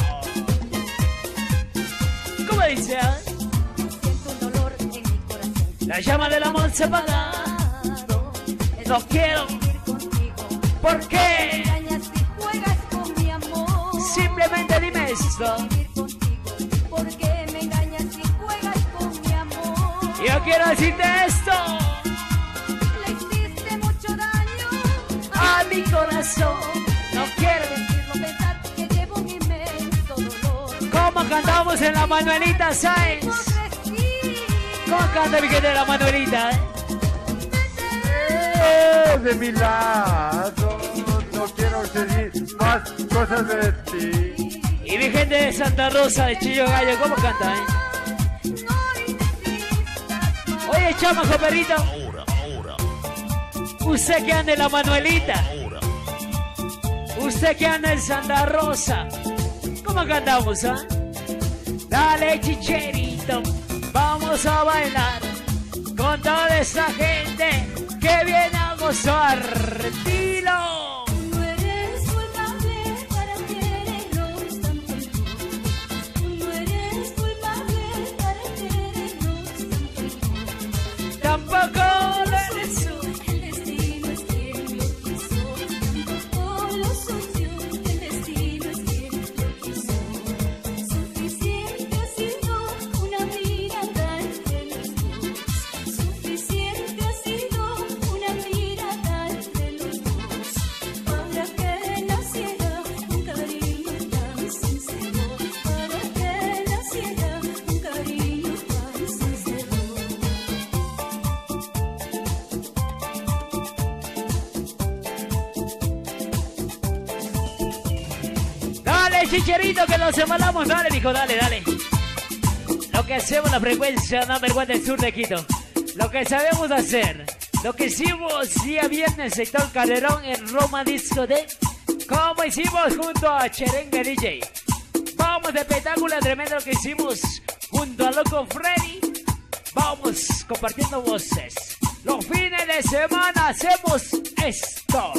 ¿Cómo dice? Eh? Siento un dolor en mi corazón. La llama del amor se apaga. No quiero. Vivir contigo. ¿Por Me qué? engañas y juegas con mi amor. Simplemente dime esto. Vivir contigo. ¿Por qué me engañas y juegas con mi amor? Yo quiero decirte esto. Le hiciste mucho daño A mi corazón. No quiero. decirlo, pensar que llevo un inmenso dolor. ¿Cómo cantamos en la Manuelita Sáenz? ¿Cómo canta mi gente de la Manuelita? Eh? Eh, de mi lado, no quiero seguir más cosas de ti. Y mi gente de Santa Rosa, de Chillo Gallo, ¿cómo canta? Eh? Oye, chamaco perrito. Usted que anda en la Manuelita. Usted que anda en Santa Rosa. ¿Cómo cantamos, ah? Dale, Chicherito, vamos a bailar con toda esa gente que viene a gozar. Dilo. No eres culpable para querernos tanto tú. No eres culpable para querernos tanto tú. Tampoco lo eres tú. El destino es quien lo quiso. Tampoco lo soy yo. El destino es quien lo quiso. Suficiente ha sido una mirada entre los dos. Suficiente ha sido una mirada entre los dos. Para que naciera un cariño tan sincero. Para que naciera un cariño tan sincero. Dale, Chicherito, que nos semanamos. Dale, mijo, dale, dale. Lo que hacemos la frecuencia number one del sur de Quito. Lo que sabemos hacer. Lo que hicimos día viernes, sector Calderón en Roma Discoteca. Como hicimos junto a Cherengue D J. Vamos de espectáculo tremendo que hicimos junto a Loco Freddy. Vamos compartiendo voces. Los fines de semana hacemos esto.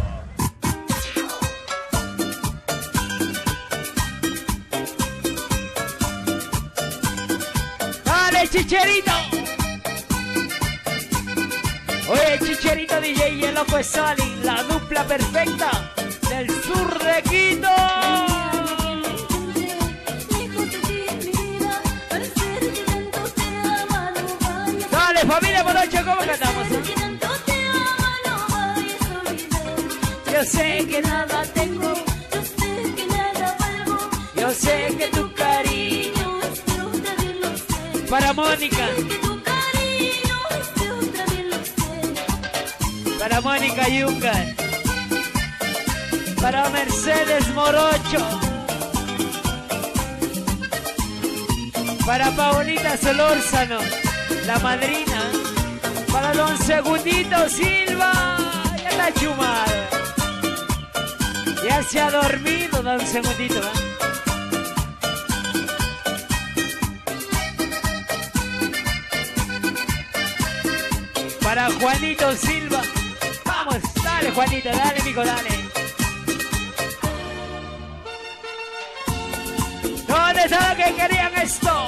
Dale, Chicherito. Oye, Chicherito D J y el Loco Stalin, la dupla perfecta del sur de Quito. Dale, familia Morocho, ¿cómo cantamos? Yo sé que nada tengo, yo sé que tu cariño para Mónica, Para Mónica Yunga. Para Mercedes Morocho. Para Paulita Solórzano, la madrina. Para Don Segundito Silva. Ya está chumado. Ya se ha dormido Don Segundito, ¿eh? Para Juanito Silva. Vamos, dale Juanito, dale mijo, dale. ¿Dónde está lo que querían esto?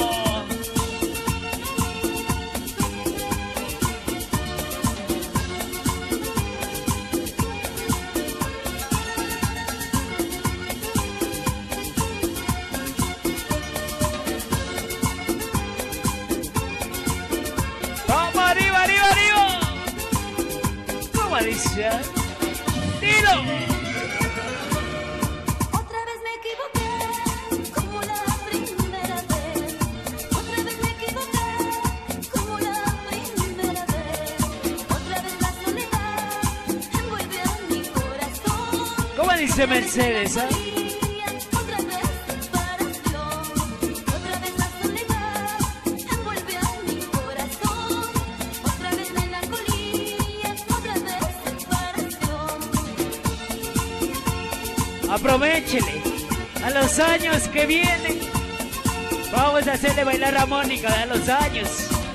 Vamos arriba, arriba, arriba. ¿Cómo dice? Dilo. Otra vez me equivoqué, como la primera vez. Otra vez me equivoqué, como la primera vez. Otra vez la soledad envuelve a mi corazón. ¿Cómo dice Mercedes, eh? Otra vez separación. Otra vez la soledad envuelve a mi corazón. Otra vez melancolía. Otra vez separación. Aprovechele a los años que vienen. Vamos a hacerle bailar a Mónica de los años.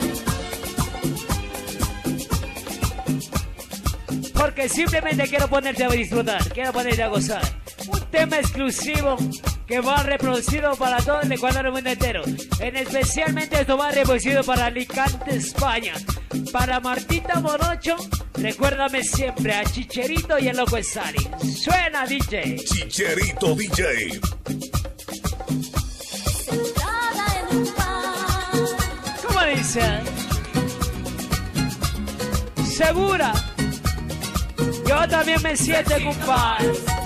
Porque simplemente quiero ponerte a disfrutar, quiero ponerte a gozar. Un tema exclusivo que va reproducido para todo el Ecuador y el mundo entero. En especialmente esto va reproducido para Alicante, España. Para Martita Morocho, recuérdame siempre a Chicherito y el Loco Stalin. Suena D J. Chicherito D J. Sentada en un bar. ¿Cómo dice? Segura. Yo también me siento en un par.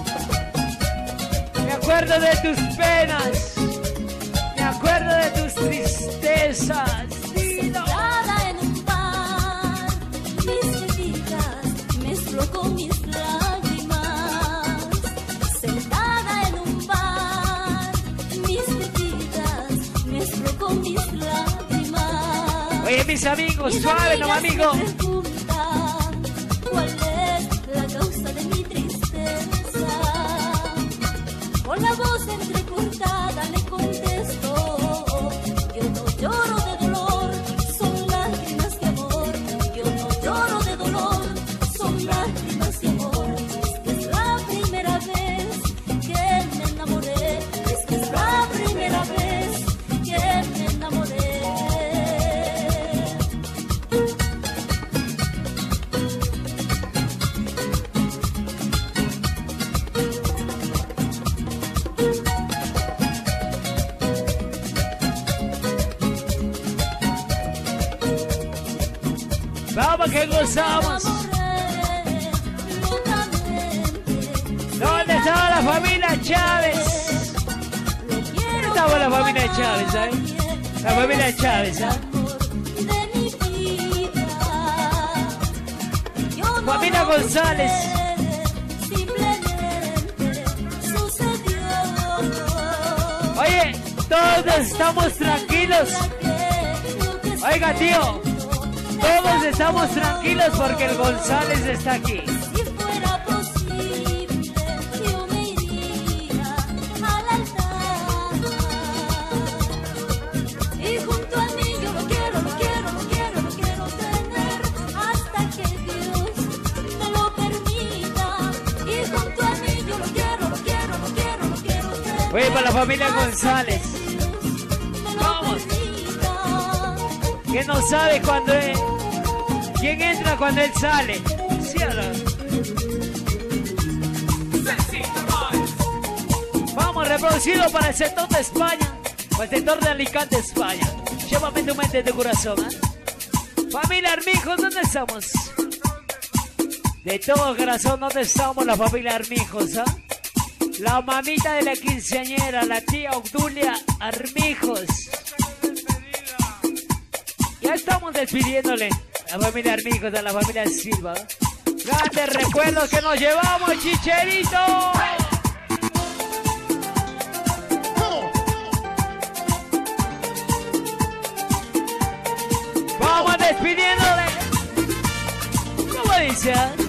Me acuerdo de tus penas. Me acuerdo de tus tristezas. Dilo. Sentada en un bar, mis mentiras mezclo con mis lágrimas. Sentada en un bar, mis mentiras mezclo con mis lágrimas. Oye, mis amigos, Mis suave, no amigas amigo. me preguntan cuál es la causa de mi tristeza. Con la voz entrecortada le contesto: yo no lloro de dolor, son lágrimas de amor. Yo no lloro de dolor, son lágrimas de amor. Es que es la primera vez que me enamoré. Es que es la primera vez que me enamoré. Vamos que gozamos. ¿Dónde estaba la familia Chávez? ¿Dónde estaba la familia Chávez, eh? La familia Chávez, ¿eh? Familia González. Oye, todos estamos tranquilos. Oiga, tío, todos estamos tranquilos porque el González está aquí. Si fuera posible, yo me iría al altar. Y junto a mí yo lo quiero, lo quiero, lo quiero, lo quiero tener hasta que Dios me lo permita. Y junto a mí yo lo quiero, lo quiero, lo quiero, lo quiero tener. Oye, para la familia González, Vamos. que no sabe cuándo es, quién entra cuando él sale. ¿Sí o no? Vamos, reproducido para el sector de España, para el sector de Alicante, España. Llévame tu mente, tu corazón, ¿eh? Familia Armijos, ¿dónde estamos? De todo corazón, ¿dónde estamos la familia Armijos, ah? La mamita de la quinceañera, la tía Obdulia Armijos. Ya estamos despidiéndole a la familia Armijos, a la familia Silva. Grandes recuerdos que nos llevamos, Chicherito. Vamos despidiéndole. ¿Cómo dice?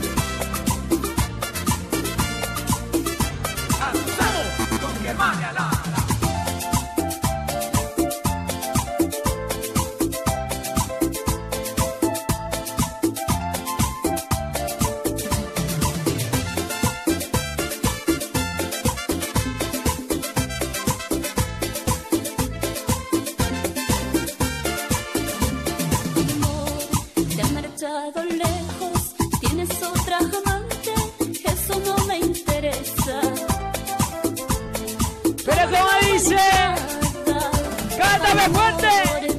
Lejos, tienes otra amante, eso no me interesa. Pero como dice, cántame fuerte.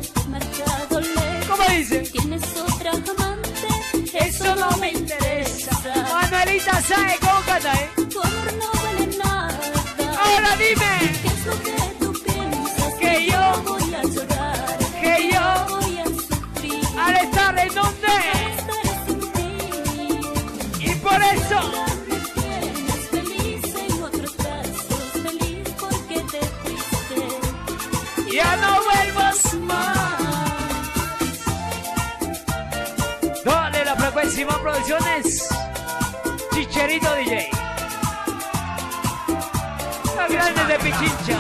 ¿Cómo dice? Tienes otra amante, eso no me interesa. Manuelita sabe cómo canta, ¿eh? Tu amor no vale nada. Ahora dime. ¿Qué es lo que tú piensas? Que yo voy a llorar, que yo voy a sufrir. Al estar en donde. Y por eso me tienes feliz en otros brazos, feliz porque te fuiste. ya no vuelvas más. Dale la frecuencia más producciones. Chicherito D J. Los grandes de Pichincha.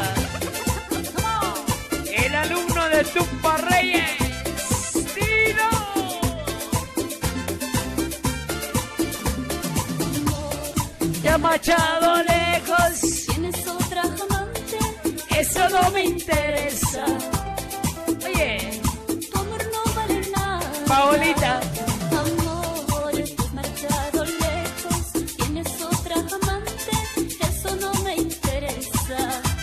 El alumno de Tumpa Reyes. Tino. Ya marchado lejos. Tienes otra amante, Eso no me interesa. Oye, tu amor no vale nada. Paolita. Amor, estás marchado lejos, tienes otra amante, eso no me interesa.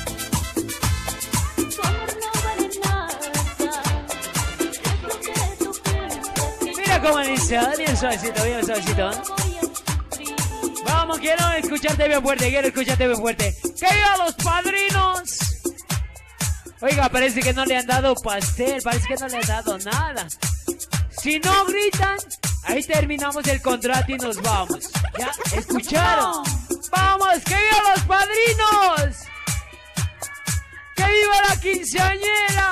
Tu amor no vale nada. Es lo que tú piensas. Mira cómo dice, bien suavecito, bien suavecito. Voy a sufrir. Vamos, quiero escucharte bien fuerte, quiero escucharte bien fuerte. ¡Que viva los padrinos! Oiga, parece que no le han dado pastel, parece que no le han dado nada. Si no gritan, ahí terminamos el contrato y nos vamos. ¿Ya? ¿Escucharon? ¡Vamos, que viva los padrinos! ¡Que viva la quinceañera!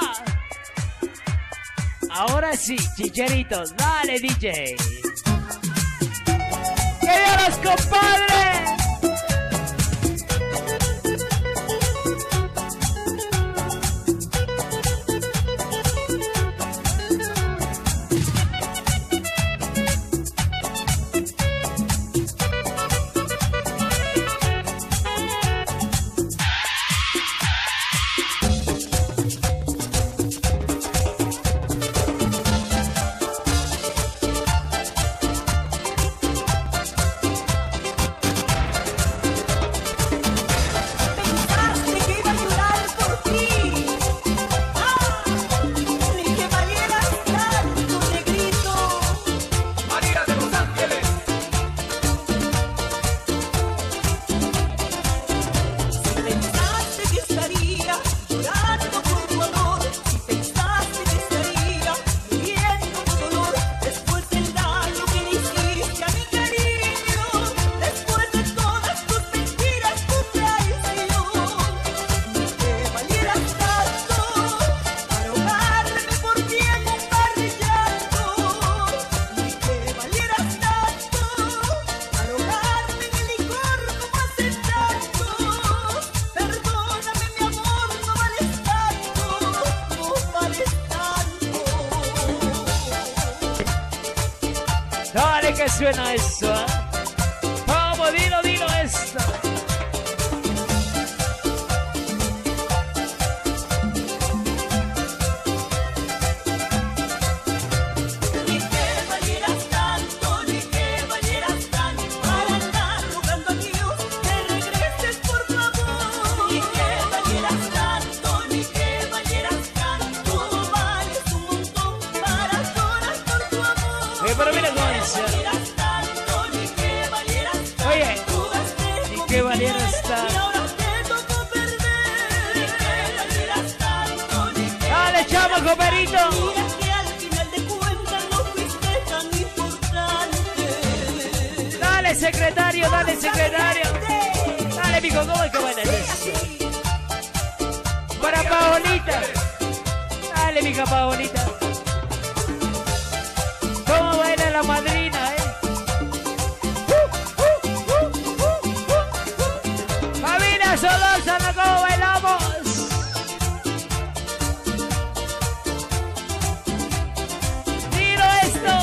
Ahora sí, chicheritos, dale D J. ¡Que viva los compadres! Pensaste que iba a llorar por ti. Ah, ni que valieras tanto, negrito. María de Los Ángeles. Pensaste que estaría llorando por tu amor. Si pensaste que estaría muriendo de dolor después del daño que le hiciste a mi cariño, después de todas tus mentiras, tu traición, ni que valieras tanto para ahogarme por ti en un mar de llanto, ni que valieras tanto para ahogarme en el licor como hace tanto. Perdóname, mi amor, no vales tanto, no vales tanto. Dale que suena eso, ¿eh? Vamos, dilo, dilo esto. Ni que valieras tanto, ni que valieras tanto para andar rogando a Dios que regreses por favor. Ni que valieras tanto, ni que valieras tanto, vales un montón para llorar por tu amor. Oye, pero mira cómo dice. Ni que valieras tanto, ni que valieras tanto. Oye, Jugaste ni con que mi valieras piel tanto. y ahora te tocó perder. Ni que valieras tanto, ni que Dale, chamo, coperito. Mira que al final de cuentas no fuiste tan importante. Dale, secretario, dale, secretario. Dale, mijo, ¿cómo es que bailas eso? Para Paolita. Dale, mija Paolita. ¿Cómo baila la madrina, eh? Familia Solórzano, ¿cómo bailamos? Miro esto.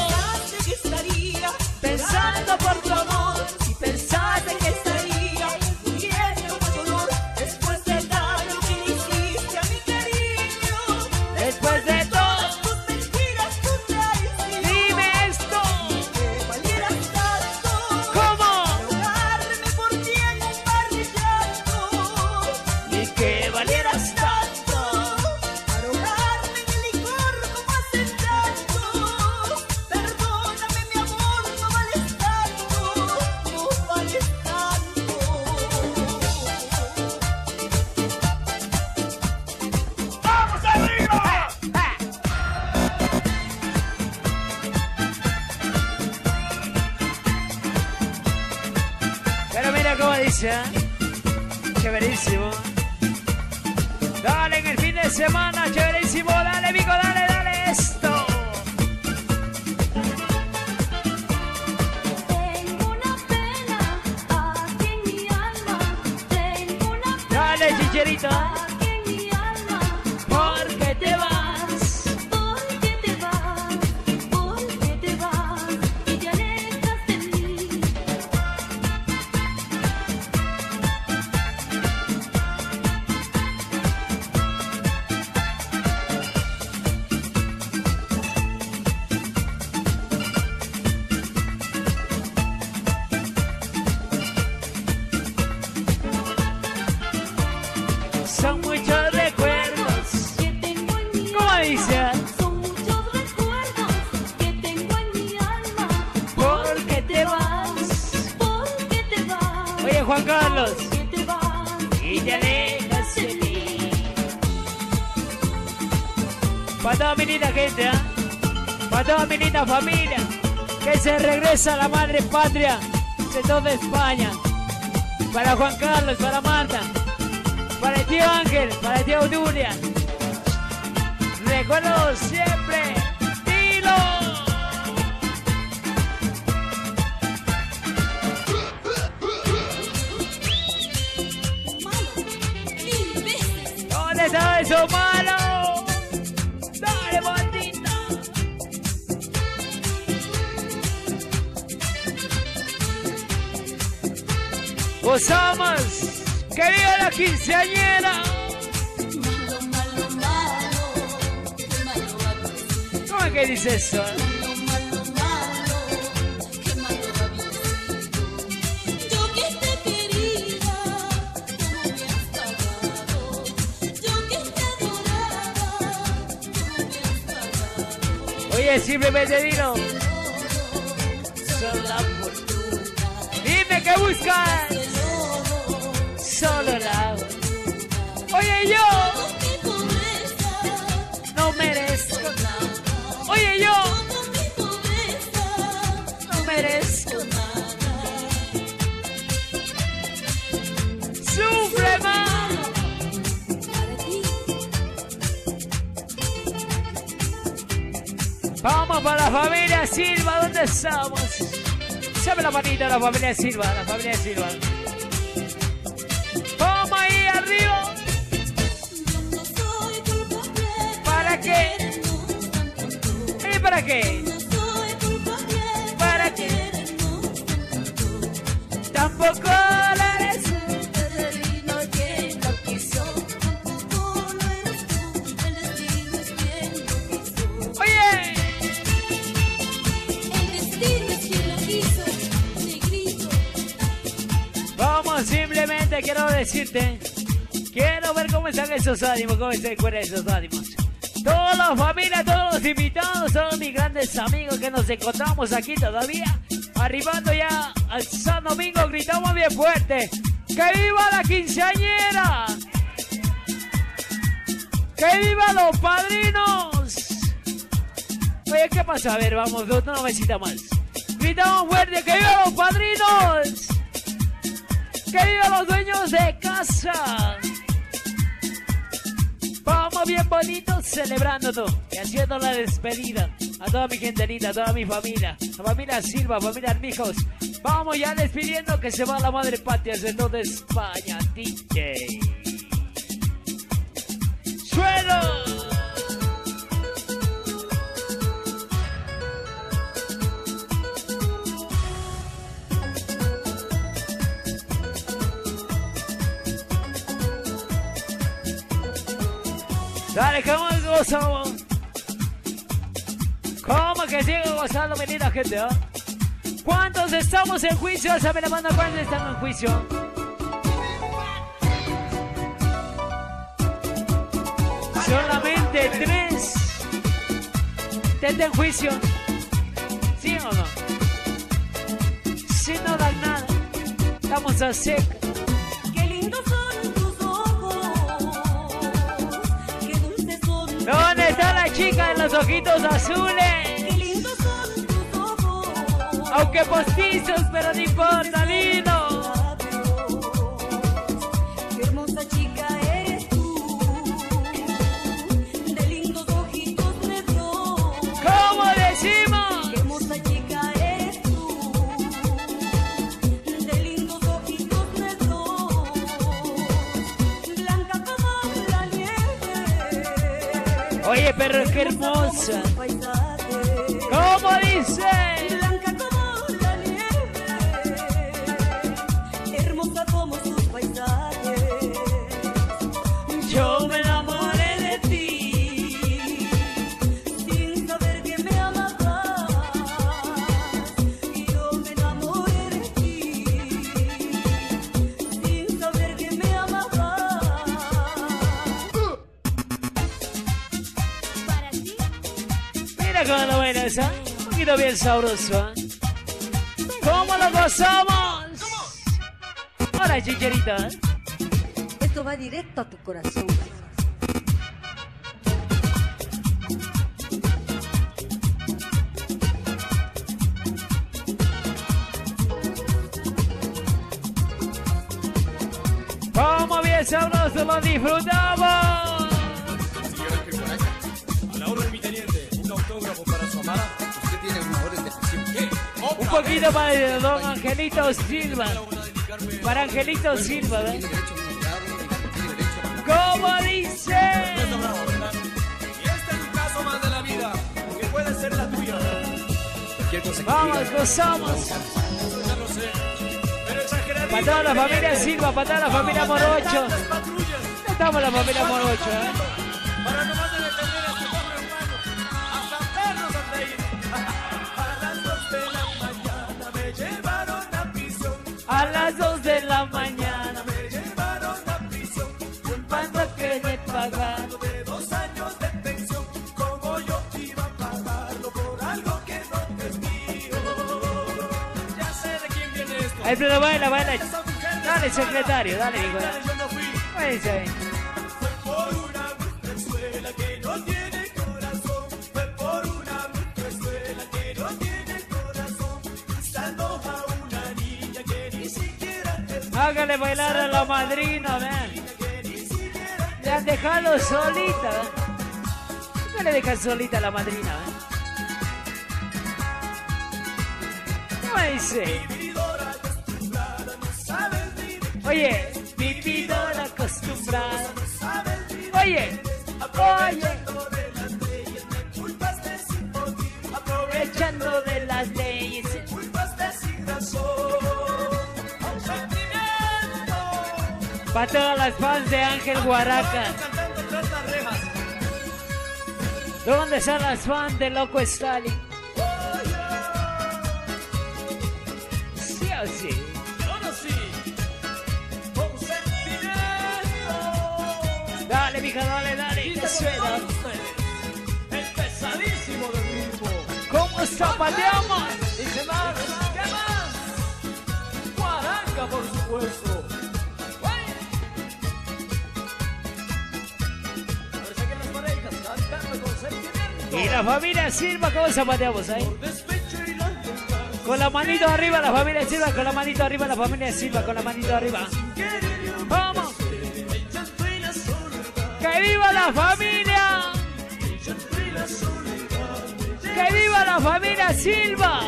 Pensando por tu amor, si pensaste que estaría muriendo por dolor, después de dar lo que hiciste a mi cariño, después de todas tus mentiras, tu traición. Dime esto, que valieras tanto. ¿Cómo? Ahogarme por ti en un mar de llanto, y que valieras tanto. Ahogarme en el licor como hace tanto. Perdóname, mi amor, no vales tanto, no vales tanto. ¡Vamos arriba! Pero mira cómo dice, ¿eh? Chéverísimo. Dale en el fin de semana, chéverísimo. Dale, mico, dale, dale esto. Tengo una pena aquí en mi alma, tengo una Dale, chicherito. aquí en mi alma, Porque te vas. porque te vas, porque te vas y te alejas de mí. Son muchos recuerdos. Que tengo en mi ¿Cómo dice? Son muchos recuerdos que tengo en mi alma. Porque te vas. Porque te vas. Oye, Juan Carlos. Porque te vas. Y te alejas de mí. Para toda mi linda gente, ¿ah? Para toda mi linda familia. Que se regresa a la madre patria de toda España. Para Juan Carlos, para Marta. Para el tío Ángel, para el tío Duria. Recuerdo siempre. Dilo. Mil veces. ¿Dónde está eso malo? Dale, bandita. Gozamos. ¡Que viva la quinceañera! Malo, malo, malo. Qué malo va ¿Cómo es que dice eso? Malo, malo, malo. Qué malo va Yo que te quería, tú me has pagado. Yo que te adoraba, tú me has pagado. Oye, simplemente dilo. Solo la fortuna. Dime qué buscas. Solo la. Oye, yo Con mi pobreza, no merezco nada. Oye, yo con mi pobreza, no merezco nada. Sufre más. para ti. Vamos para la familia Silva. ¿Dónde estamos? Sabe la manita de la familia Silva. La familia Silva. Vamos ahí arriba. Yo no soy culpable. ¿Para qué? ¿Y para qué? No soy culpable. ¿Para qué? Querernos tanto. Tampoco la eres. El destino quien lo quiso. Tampoco lo eres tú. El destino es quien lo quiso. Oye, El destino es quien lo quiso. Negrito. vamos, simplemente quiero decirte. Quiero ver cómo están esos ánimos, cómo se encuentran esos ánimos. Toda la familia, todos los invitados, todos mis grandes amigos que nos encontramos aquí todavía. Arribando ya al San Domingo, gritamos bien fuerte. ¡Que viva la quinceañera! ¡Que viva los padrinos! Oye, ¿qué pasa? A ver, vamos, una mesita más. Gritamos fuerte, que vivan los padrinos. Que vivan los dueños de casa. Vamos bien bonitos celebrando todo y haciendo la despedida a toda mi gente linda, a toda mi familia, a familia Silva, familia Armijos. Vamos ya despidiendo que se va la madre patria de toda España, D J. ¡Suelo! Dale, ¿cómo gozamos? ¿Cómo que sigue gozando, mi linda gente? ¿Eh? ¿Cuántos estamos en juicio? ¿Saben la banda cuántos están en juicio? Solamente tres. ¿Están en juicio? ¿Sí o no? Si no dan nada, estamos a seca. ¿Dónde está la chica de los ojitos azules? Qué lindos son tus ojos. Aunque postizos, pero no importa, lindo. Qué hermosa chica eres tú. De lindos ojitos negros. ¿Cómo decimos? Qué hermosa chica eres tú. De lindos ojitos negros. Blanca como la nieve. Oye, pero qué hermosa. ¿Cómo dice? Blanca como la nieve, hermosa como sus paisajes. Yo me enamoré de ti, sin saber que me amabas. Yo me enamoré de ti, sin saber que me amabas. Para ti, Mira cómo lo ven esa. Un poquito bien sabroso, ¿eh? ¿Cómo lo gozamos? Ahora, chicherita, ¿eh? Esto va directo a tu corazón. ¿Cómo bien sabroso lo disfrutamos? Señora Quecoraca, a la orden, mi teniente, un autógrafo para su amada. Usted tiene una orden de prisión. ¿Qué? Un poquito para don Angelito Silva. Para Angelito Silva, ¿eh? Tiene derecho a un abogado, tiene derecho a ¿Cómo dice? Y este es un caso más de la vida, que puede ser la tuya. Cualquier cosa que Vamos, diga, gozamos. eso ya lo sé. Pero exageradito. Para toda la familia Silva, para toda la familia Morocho. Las patrullas. Estamos la familia Morocho, ¿eh? Para nomás de detener a este pobre humano, hasta vernos hasta ir. A las dos de la mañana me llevaron a prisión. A las dos de la mañana, Me llevaron a prisión. ¿cuánto que me pagan? De dos años de pensión, como yo iba a pagarlo por algo que no es mío. Ya sé de quién viene esto. Ahí, pero baila, baila. Esa mujer Dale, secretario, dale, hijo. dale, yo no fui. Váyanse ahí. Fue por una mujerzuela que no tiene corazón. Fue por una mujerzuela que no tiene corazón. Pisando a una niña que ni siquiera es Hágale bailar a la madrina, ven. que ni siquiera Le han dejado solita, ¿eh? ¿Por qué le dejan solita a la madrina, eh? ¿Cómo dice? vividora acostumbrada no sabe vivir. Oye, vividora acostumbrada. Sabe vivir. Oye, oye, de las leyes me culpaste sin motivo. aprovechando de las leyes. Culpaste sin razón. Sentimiento. Para todas las fans de Ángel Guaraca. Cantando tras las rejas. ¿Dónde están las fans de Loco Stalin? ¿Sí o sí? Ahora sí. Con sentimiento. Dale, mija, dale, dale, que suena. El pesadísimo del grupo. ¿Cómo zapateamos? Dice más, ¿qué más? Guaraca, por supuesto. ¡Ay! Parece que las parejas cantando con sentimiento. Y la familia Silva, ¿cómo zapateamos ahí? Por despecho y la venganza. Con la manito arriba la familia Silva, con la manito arriba la familia Silva, con la manito arriba. ¡Vamos! ¡Que viva la familia! ¡Que viva la familia Silva!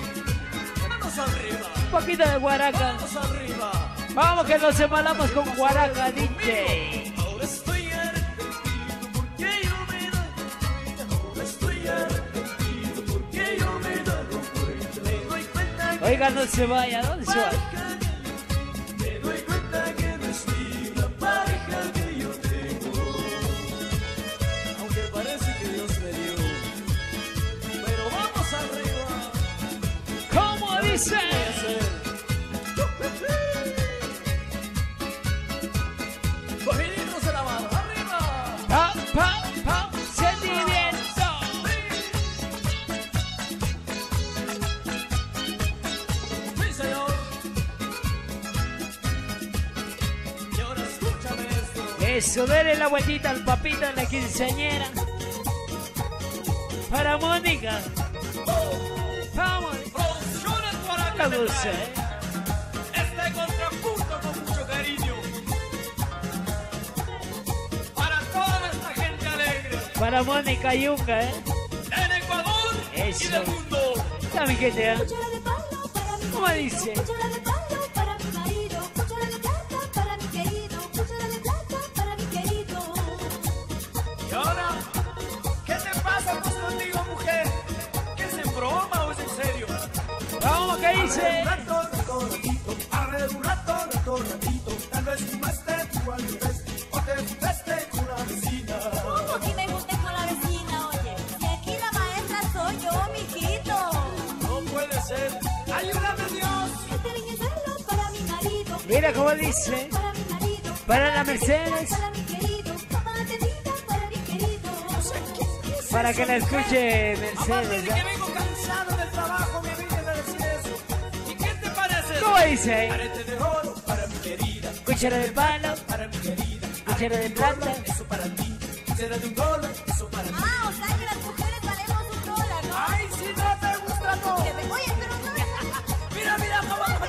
Un poquito de guaraca. Vamos que nos semanamos con guaraca, D J. Oiga, no se vaya, ¿dónde se va? Me doy cuenta que no es la pareja que yo tengo. Aunque parece que Dios me dio. Pero vamos arriba. ¿Cómo dice? Cogiditos de la mano, arriba. Pa, pa, pa, sentimiento. Sí, señor. Y ahora escúchame esto. Eso, dale la vueltita al papito de la quinceañera. Para Mónica. Vamos. Producciones para La que dulce, me ¿eh? este contrapunto con mucho cariño. Para toda esta gente alegre. Para Mónica Yunga, ¿eh? En Ecuador y Eso. del mundo. Ya mi gente, ¿eh? Cuchara de palo para mi ¿Cómo marido, dice? cuchara de palo para mi marido, cuchara de plata para mi querido, cuchara de plata para mi querido. Y ahora, ¿qué te pasa pues contigo, mujer? ¿Que es en broma o es en serio? Vamos, ¿qué dice? Rato, rato, ratito, a ver, un rato, rato, ratito. Tal vez fumaste tú al revés, o te fumaste con una vecina. ¿Cómo que me junté con la vecina, oye? Si aquí la maestra soy yo, mijito. No puede ser. ¡Ayúdame, Dios! Este viñuelo para mi marido. Mira cómo dice. Para mi marido. Para la Mercedes. Para mi querido. Mamá tenida para mi querido. Para que la escuche Aparte Mercedes, de que ¿eh? vengo cansado del trabajo, me vienes a decir eso. ¿Y qué te parece? ¿Cómo dice? Arete de oro para mi querida. Cuchara de palo, Para mi querida. cuchara de plata. Eso para ti. Será de un dólar, eso para ti. Ah, o sea que las mujeres valemos un dólar, ¿no? Ay, si no te gusta, no. Que me- Oye, pero no. Mira, mira cómo Es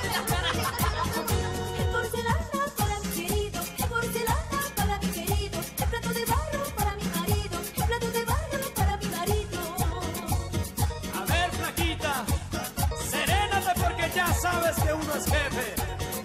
porcelana para mi querido, es porcelana para mi querido, es plato de barro para mi marido, es plato de barro para mi marido. A ver, flaquita, serénate porque ya sabes que uno es jefe.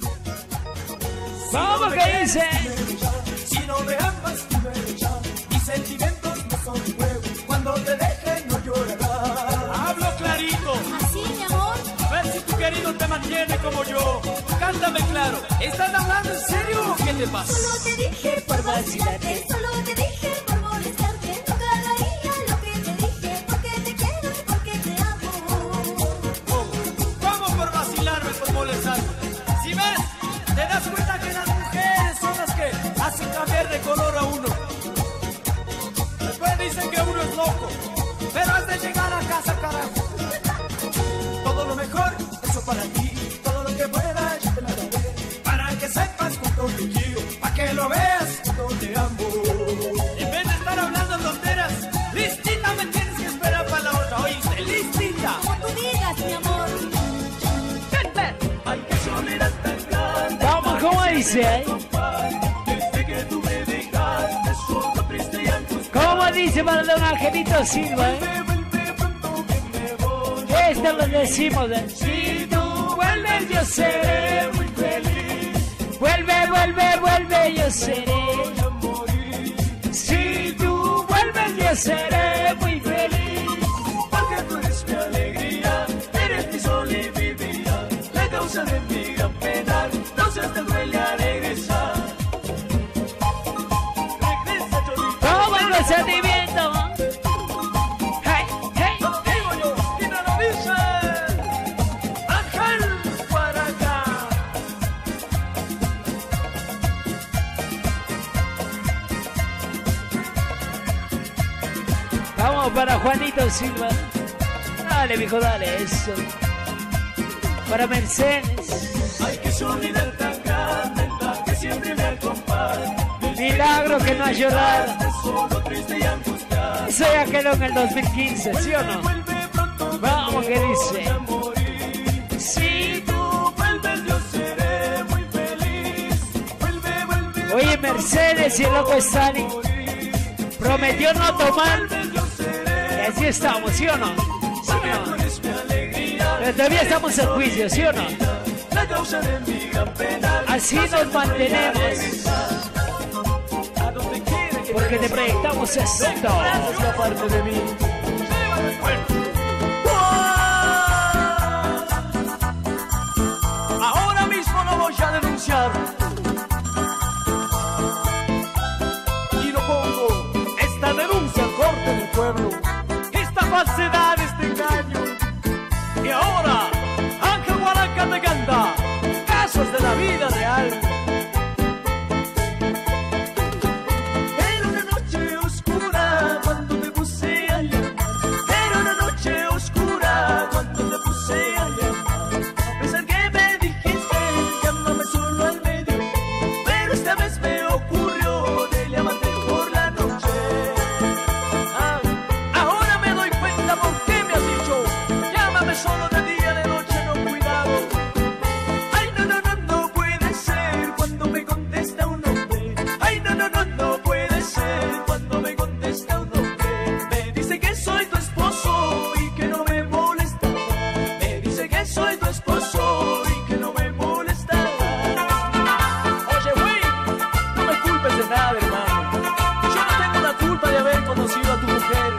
Vamos, ¿qué dice? Si no me amas, tú me echas. Mis sentimientos no son fuego. Cuando te deje, no llorarás. Hablo clarito. Así, mi amor, A ver si tu querido te mantiene como yo. Cántame claro. ¿Estás hablando en serio o qué te pasa? solo te dije por vacilarte, solo te dije por molestarte, nunca haría lo que te dije, porque te quiero y porque te amo. ¿Cómo por vacilarme, por molestarme? Si ves, te das cuenta que las mujeres son las que hacen cambiar de color a uno. Después dicen que uno es loco, pero has de llegar a casa, carajo. Todo lo mejor, eso para ti. Todo lo que pueda, yo te lo daré. Para que sepas cuánto te quiero, para que lo veas cuánto te amo. En vez de estar hablando tonteras, listita me tienes que esperar para la otra, ¿oíste? Listita. Como tú digas, mi amor. Ay, qué soledad tan grande. Vamos, ¿cómo dice? ¿eh? Desde que tú me dejaste solo, triste y angustiado. ¿Cómo dice para don Angelito Silva, eh? Vuelve pronto que me voy. Esto lo decimos, ¿eh? Si tú vuelves, yo seré muy feliz. Vuelve, vuelve, vuelve, yo seré. Voy a morir. Si tú vuelves, yo seré muy feliz. Porque tú eres mi alegría, eres mi sol y mi vida. La causa de mi gran pena, entonces te duele a regresar. Regresa, Cholito. ¿Cómo es el sentimiento? Hey, hey. Digo yo, ¿quién lo dice? Ángel Guaraca. Vamos para Juanito Silva. Dale, mijo, dale, eso. Para Mercedes. Ay, qué soledad tan grande, la que siempre me acompaña. Milagro que no ha llorado. Estás solo, triste y angustiado. Eso ya quedó en el dos mil quince, ¿sí o no? Vuelve pronto, Vamos, ¿qué dice? voy a morir. ese loco Stanley prometió no tomar. Y así estamos, ¿sí o no? ¿Sí o no? Pero todavía estamos en juicio, ¿sí o no? Así nos mantenemos. Porque te proyectamos esto. Aparte de mí. Ahora mismo lo voy a denunciar. Y lo pongo, esta denuncia al corte del pueblo. Esta falsedad, este engaño. Y ahora, Ángel Guaraca te canta casos de la vida real. Era una noche oscura cuando te puse a llamar. Era una noche oscura cuando te puse a llamar. A pesar que me dijiste, llámame solo al medio. Pero esta vez me ocurrió de llamarte por la noche. Ah, ahora me doy cuenta por qué me has dicho, llámame solo de día, de noche, no cuidado. Ay, no, no, no, no puede ser cuando me contesta un hombre. Ay, no, no, no, no puede ser cuando me contesta un hombre. Me dice que soy tu esposo y que no me molesta. Me dice que soy tu esposo y que no me molesta. Oye, güey, no me culpes de nada, hermano. Yo no tengo la culpa de haber conocido a tu mujer.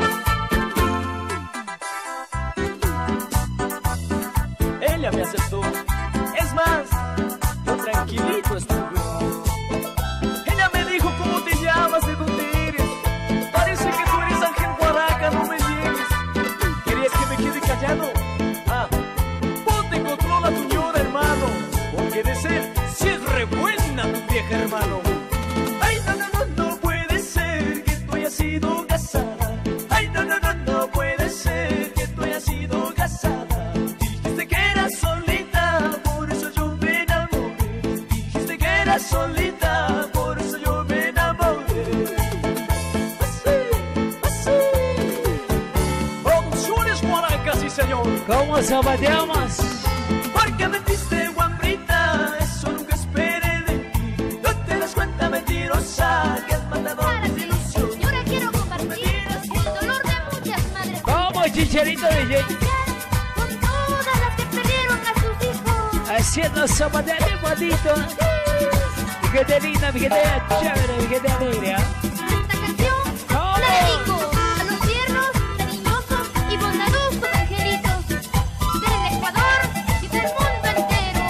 Ella me aceptó. Es más, yo tranquilito estuve. Ella me dijo cómo te llamas, de dónde eres. Parece que tú eres Ángel Guaraca, no me niegues. ¿Querías que me quede callado? Ah, ponte en control a tu ñora, hermano. Porque de ser, si es re buena tu vieja, hermano. Ay, no, no, no, no puede ser que tú hayas sido casada. Ay, no, no, no, no puede ser que tú hayas sido casada. Dijiste que eras solita, por eso yo me enamoré. Dijiste que eras solita, por eso yo me enamoré. Así, así. Producciones Guaraca, sí señor. ¿Cómo zapateamos? Porque me diste guambrita, eso nunca esperé de ti. No te das cuenta, mentirosa, que has matado Para mi que ilusión. yo ahora quiero compartir el dolor de muchas madres. ¿Cómo, Chicharito D J? Con todas las que perdieron a sus hijos. Haciendo zapatear bien bonito. Mi gente linda, mi gente chévere, mi gente alegre, ¿ah? Esta canción la dedico a los tiernos, cariñosos y bondadosos angelitos del Ecuador y del mundo entero.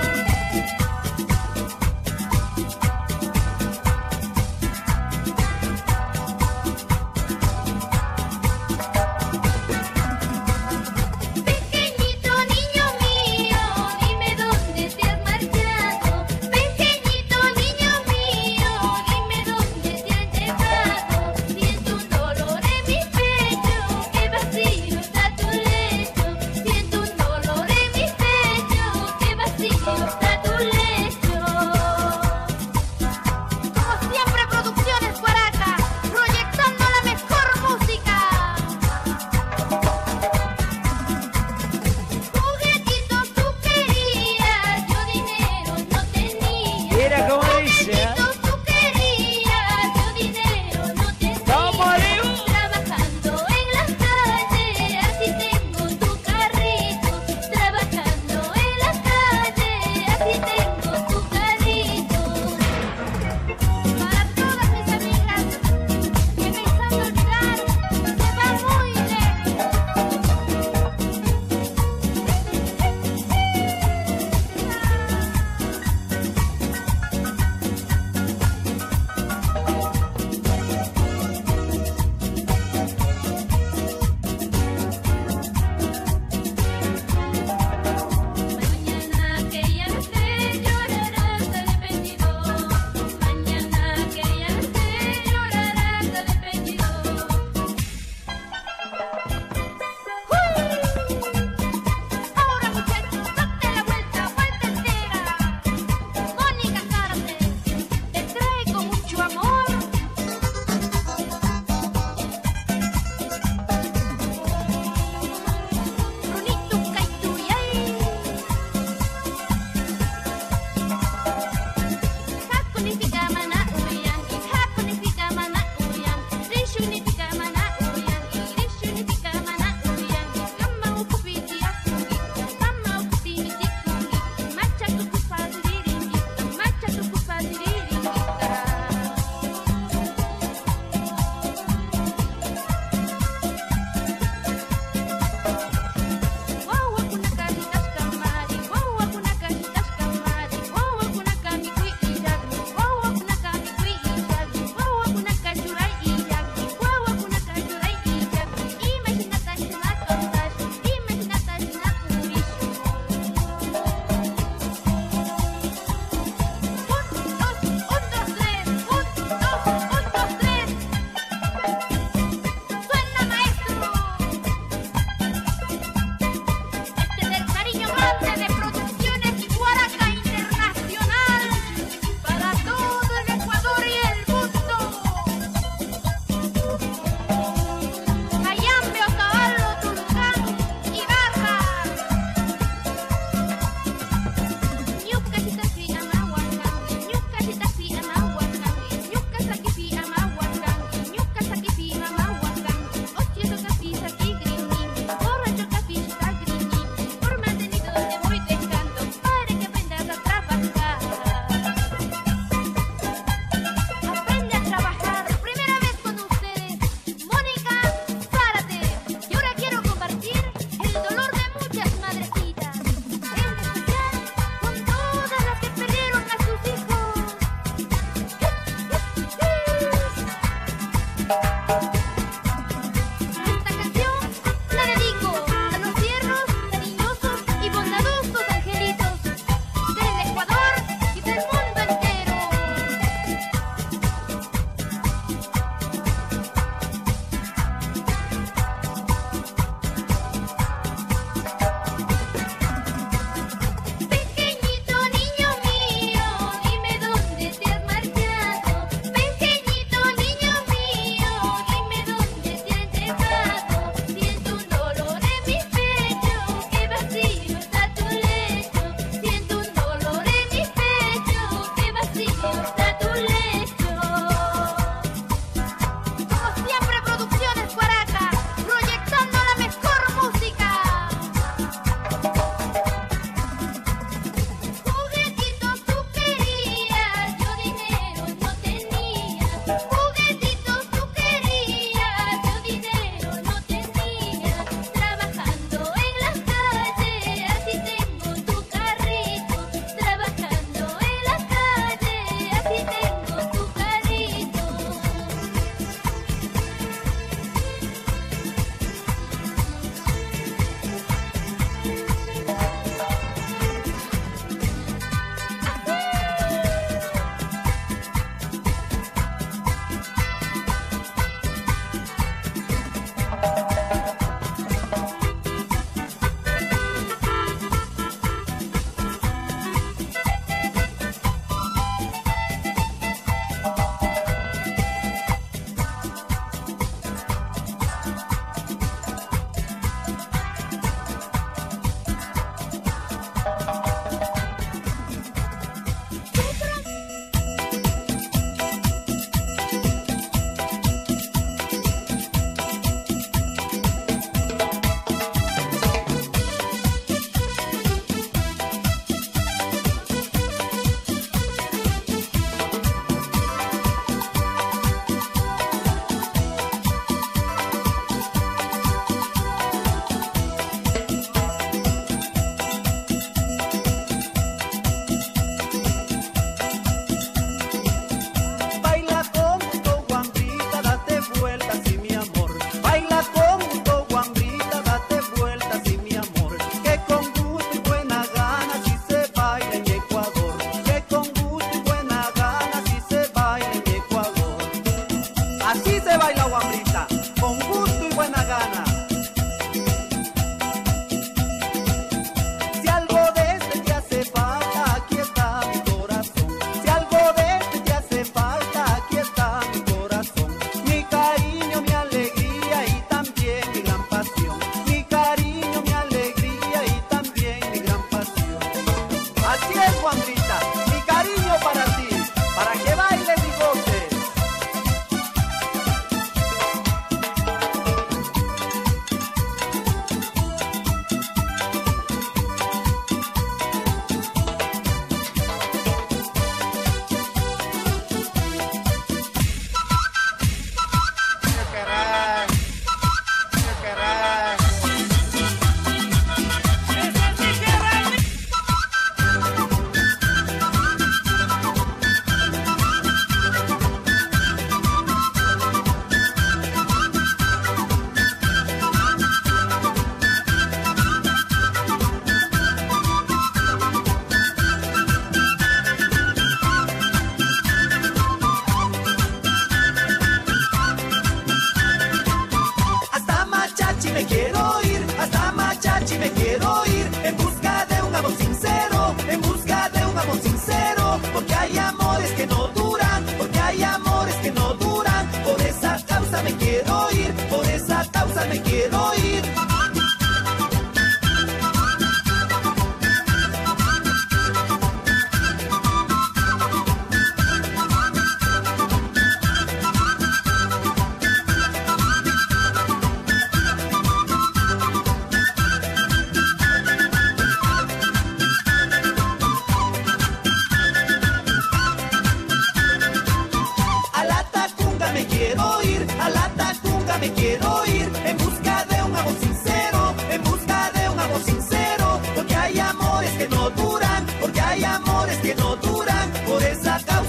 Pequeñito niño mío, dime dónde te has marchado. Pequeñito niño mío, dime dónde te has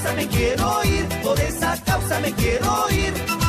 causa me quiero ir, por esa causa me quiero ir.